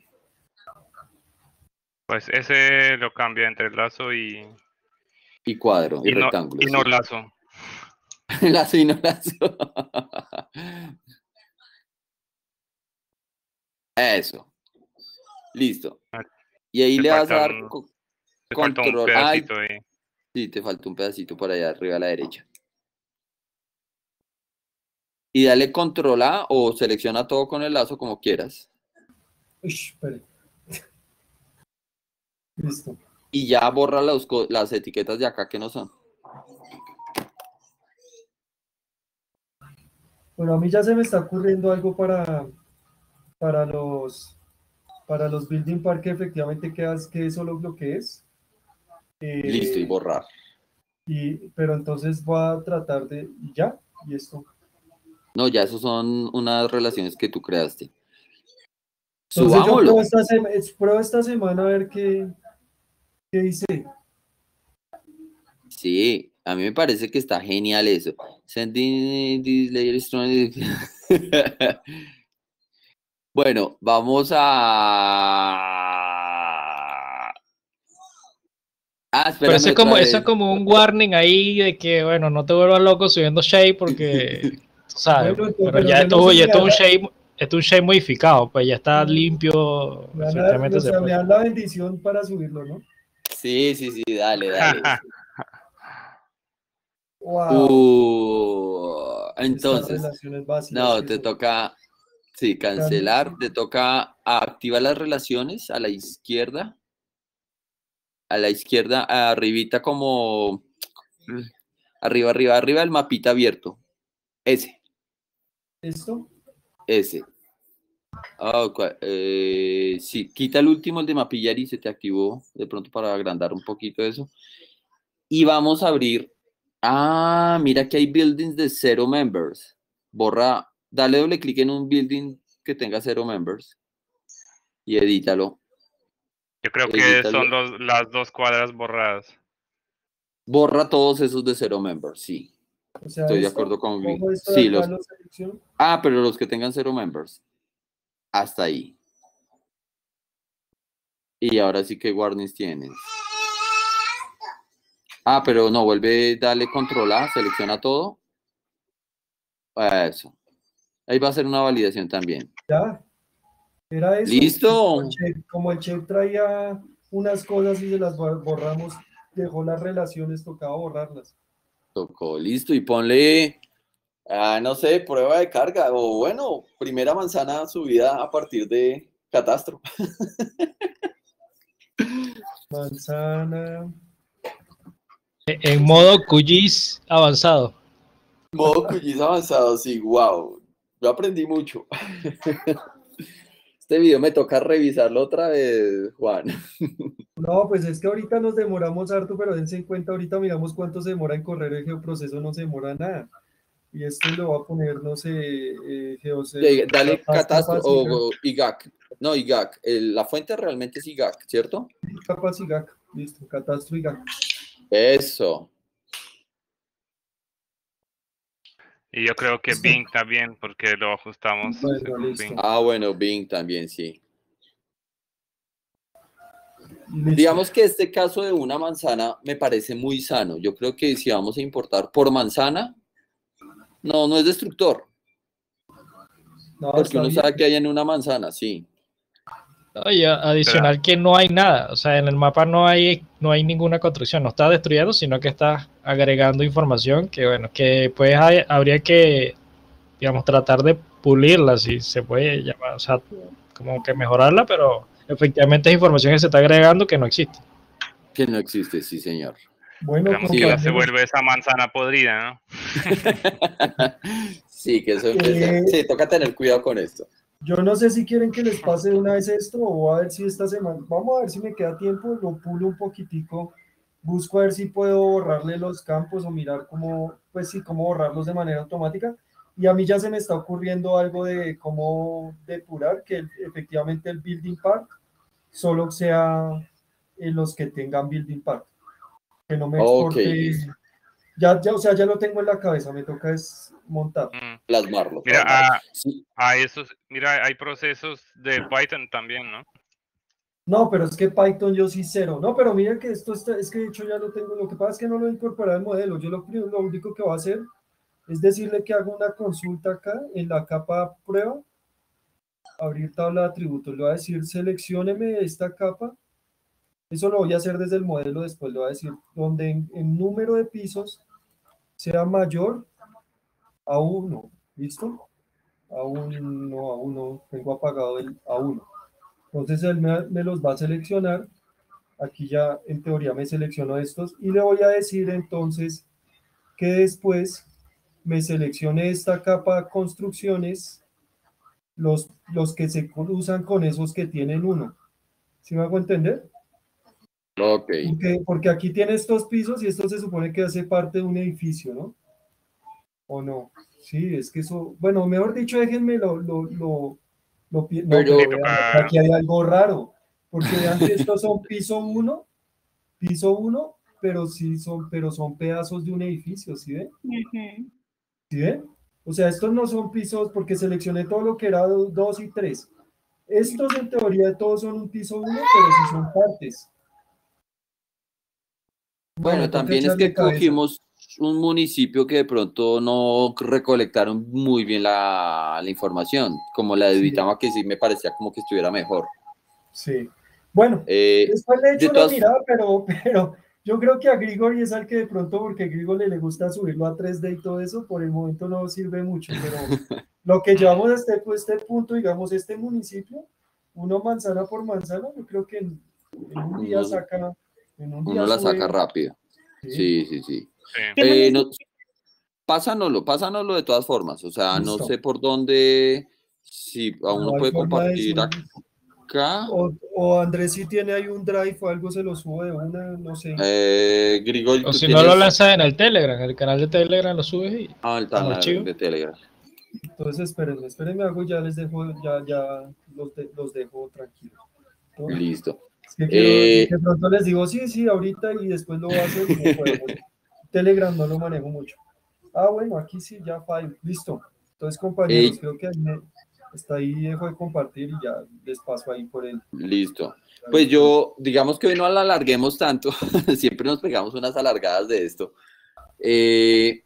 Pues ese lo cambia entre lazo Y cuadro, y y no, rectángulo. y no Sí. lazo. Lazo y no lazo. Eso. Listo. Y ahí Te le vas a falta dar te falta un control. Ay, pedacito ahí. sí, te falta un pedacito por allá arriba a la derecha. Y dale control A o selecciona todo con el lazo como quieras. Uy, espere. Listo. Y ya borra las etiquetas de acá que no son. Bueno, a mí ya se me está ocurriendo algo para los building park que efectivamente que eso lo que es. Listo, y borrar. Pero entonces voy a tratar de, y ya, y esto. No, ya esos son unas relaciones que tú creaste. Entonces yo Subámoslo. pruebo esta semana a ver qué hice. Sí, a mí me parece que está genial eso. Sending this layer strong. Bueno, vamos a... Ah, Pero espérame otra eso es vez. como un warning ahí de que, bueno, no te vuelvas loco subiendo shade porque, tú sabes, Bueno, pero pero ya yo no sé si esto es un shade modificado, pues ya está limpio, perfectamente o se sea, me puede. dan la bendición para subirlo, ¿no? Sí, dale, dale. Wow. Estas Entonces, relaciones básicas no, que te son. toca, sí, cancelar, te toca activar las relaciones a la izquierda, arribita como, arriba el mapita abierto, ese. ¿Esto? Sí, quita el último, el de mapillar y se te activó de pronto para agrandar un poquito eso. Y vamos a abrir, mira que hay buildings de 0 members. Borra, dale doble clic en un building que tenga 0 members y edítalo. Yo creo que son las dos cuadras borradas. Borra todos esos de 0 members, sí. O sea, Estoy de acuerdo con Gui. ¿cómo esto de Sí, acá lo selecciono? pero los que tengan 0 members. Hasta ahí. Y ahora sí que warnings tienes. Pero no, vuelve, dale control A, selecciona todo. Eso. Ahí va a ser una validación también. Ya, era eso. ¿Listo? Como el chef traía unas cosas y se las borramos, dejó las relaciones, tocaba borrarlas. Tocó, listo. Y ponle, no sé, prueba de carga. O bueno, primera manzana subida a partir de catastro. Manzana. En modo QGIS avanzado. Modo QGIS avanzado, sí, wow. Yo aprendí mucho. Este video me toca revisarlo otra vez, Juan. No, pues es que ahorita nos demoramos harto, pero dense en cuenta, ahorita miramos cuánto se demora en correr el geoproceso, no se demora nada. Y esto lo va a poner, no sé, Dale catastro o IGAC. No, IGAC. La fuente realmente es IGAC, ¿cierto? Capaz IGAC, listo, catastro IGAC. Eso. Y yo creo que Bing también, porque lo ajustamos. Bueno, listo. Bing. Ah, bueno, Bing también, sí. Listo. Digamos que este caso de una manzana me parece muy sano. Yo creo que si vamos a importar por manzana, no es destructor. No, Porque uno bien. sabe que hay en una manzana, sí. Y adicional que no hay nada, o sea, en el mapa no hay ninguna construcción, no está destruyendo, sino que está agregando información que, bueno, que pues habría que, digamos, tratar de pulirla, si se puede llamar, o sea, como que mejorarla, pero efectivamente es información que se está agregando que no existe. Que no existe, sí, señor. Bueno, Sí, ya se vuelve esa manzana podrida, ¿no? Sí, que eso empieza. Sí, toca tener cuidado con esto. Yo no sé si quieren que les pase una vez esto o a ver si esta semana, vamos a ver si me queda tiempo, lo pulo un poquitico, busco a ver si puedo borrarle los campos o mirar cómo, pues sí, cómo borrarlos de manera automática. Y a mí ya se me está ocurriendo algo de cómo depurar que efectivamente el building part solo sea los que tengan building part, que no me exporte. Okay. O sea, ya lo tengo en la cabeza, me toca es montar. Plasmarlo. Mira, mira, hay procesos de Python también, ¿no? No, pero es que Python yo sí cero. No, pero mira que esto está, es que de hecho ya lo tengo. Lo que pasa es que no lo he incorporado al modelo. Yo lo único que voy a hacer es decirle que hago una consulta acá en la capa prueba. Abrir tabla de atributos. Le voy a decir, seleccióneme esta capa. Eso lo voy a hacer desde el modelo después. Le voy a decir, donde en número de pisos sea mayor a 1. ¿Listo? A 1, tengo apagado el A1. Entonces él me los va a seleccionar. Aquí ya en teoría me selecciono estos y le voy a decir entonces que después me seleccione esta capa construcciones, los que se cruzan con esos que tienen 1. ¿Sí me hago entender? Ok. Porque aquí tiene estos pisos y esto se supone que hace parte de un edificio, ¿no? ¿O no? Sí, es que eso, bueno, mejor dicho, déjenme no, pero aquí hay algo raro, porque vean que estos son piso 1, pero sí son pedazos de un edificio, ¿sí ven? ¿Sí ven? O sea, estos no son pisos porque seleccioné todo lo que era 2 y 3. Estos en teoría todos son un piso 1, pero sí son partes. Bueno, también es que cogimos un municipio que de pronto no recolectaron muy bien la información, como la de Duitama, que sí me parecía como que estuviera mejor. Sí. Bueno, después le he hecho una mirada, pero yo creo que a Grigori es al que de pronto, porque a Grigori le gusta subirlo a 3D y todo eso, por el momento no sirve mucho, pero lo que llevamos hasta este punto, digamos, este municipio, uno manzana por manzana, yo creo que en un día saca... Uno la saca rápido. Sí. Pásanoslo de todas formas. O sea, listo. No sé por dónde, si aún no puede compartir acá. O Andrés, si tiene ahí un drive o algo, se lo subo de una, no sé. Grigori, o si no lo lanzas en el Telegram, el canal de Telegram lo subes y... el canal de Telegram. Entonces, espérenme algo y ya les dejo, ya los dejo tranquilos. ¿No? Listo. Es que quiero, de pronto les digo, sí, ahorita y después lo voy a hacer. Telegram no lo manejo mucho. Bueno, aquí sí, ya file, listo. Entonces, compañeros, creo que está ahí, dejo de compartir y ya les paso ahí por él. Listo. Pues yo, digamos que hoy no la alarguemos tanto, siempre nos pegamos unas alargadas de esto.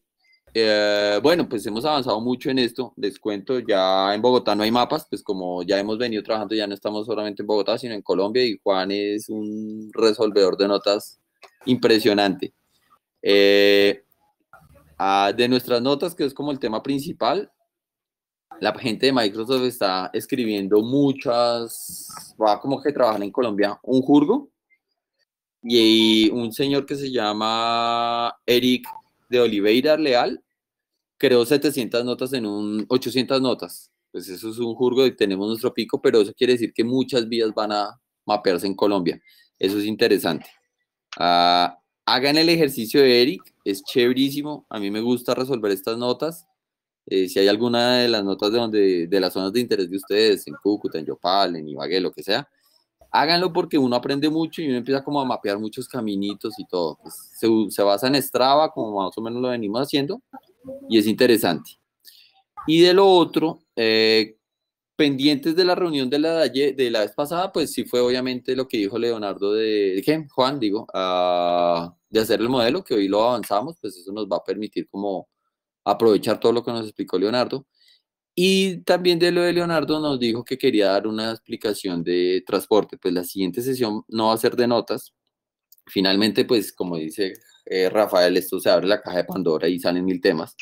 bueno, pues hemos avanzado mucho en esto. Les cuento, ya en Bogotá no hay mapas, pues como ya hemos venido trabajando, ya no estamos solamente en Bogotá, sino en Colombia, y Juan es un resolvedor de notas impresionante. De nuestras notas, que es como el tema principal, la gente de Microsoft está escribiendo muchas, va como que trabajan en Colombia, un jurgo, y un señor que se llama Eric de Oliveira Leal creó 700 notas en 800 notas. Pues eso es un jurgo y tenemos nuestro pico, pero eso quiere decir que muchas vías van a mapearse en Colombia. Eso es interesante. Hagan el ejercicio de Eric, es chéverísimo. A mí me gusta resolver estas notas. Si hay alguna de las notas de las zonas de interés de ustedes, en Cúcuta, en Yopal, en Ibagué, lo que sea, háganlo porque uno aprende mucho y uno empieza como a mapear muchos caminitos y todo. Pues se basa en Strava, como más o menos lo venimos haciendo, y es interesante. Y de lo otro, pendientes de la reunión de la vez pasada, pues sí fue obviamente lo que dijo Leonardo Juan, digo, de hacer el modelo, que hoy lo avanzamos, pues eso nos va a permitir como aprovechar todo lo que nos explicó Leonardo. Y también de lo de Leonardo nos dijo que quería dar una explicación de transporte. Pues la siguiente sesión no va a ser de notas. Finalmente, pues como dice Rafael, esto se abre la caja de Pandora y salen 1000 temas.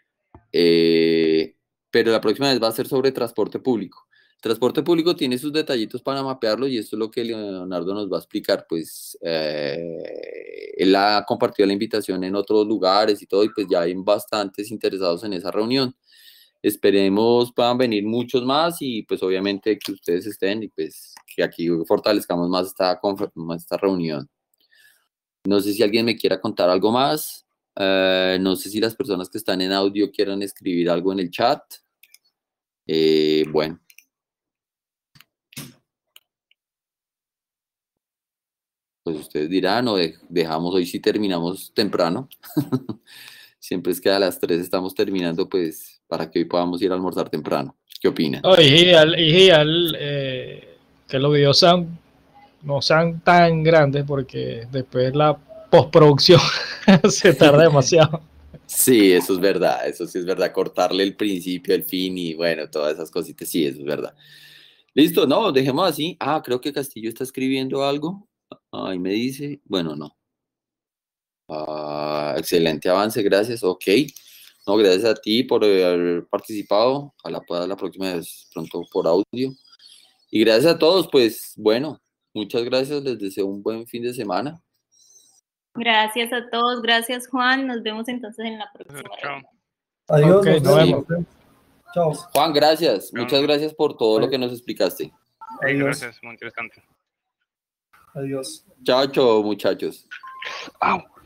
Pero la próxima vez va a ser sobre transporte público. Transporte público tiene sus detallitos para mapearlo y esto es lo que Leonardo nos va a explicar. Pues él ha compartido la invitación en otros lugares y todo, y pues ya hay bastantes interesados en esa reunión. Esperemos puedan venir muchos más y pues obviamente que ustedes estén y pues que aquí fortalezcamos más esta reunión. No sé si alguien me quiera contar algo más. No sé si las personas que están en audio quieran escribir algo en el chat. Bueno. Pues ustedes dirán, o dejamos hoy si terminamos temprano. Siempre es que a las 3 estamos terminando, pues para que hoy podamos ir a almorzar temprano. ¿Qué opinan? Ideal que los videos no sean tan grandes porque después la postproducción se tarda demasiado. Sí, eso es verdad, eso sí es verdad, cortarle el principio, el fin y bueno, todas esas cositas, sí, eso es verdad. Listo, no, dejemos así. Creo que Castillo está escribiendo algo. Ahí me dice, bueno, no. Excelente avance, gracias, ok. No, gracias a ti por haber participado. Ojalá puedas la próxima vez pronto por audio. Y gracias a todos, pues bueno, muchas gracias, les deseo un buen fin de semana. Gracias a todos, gracias Juan, nos vemos entonces en la próxima. Chao. Adiós, Okay, nos vemos. Chao. Juan, gracias, Chao. muchas gracias por todo lo que nos explicaste. Adiós. Gracias, muy interesante. Adiós. Chao, chao, muchachos. Au.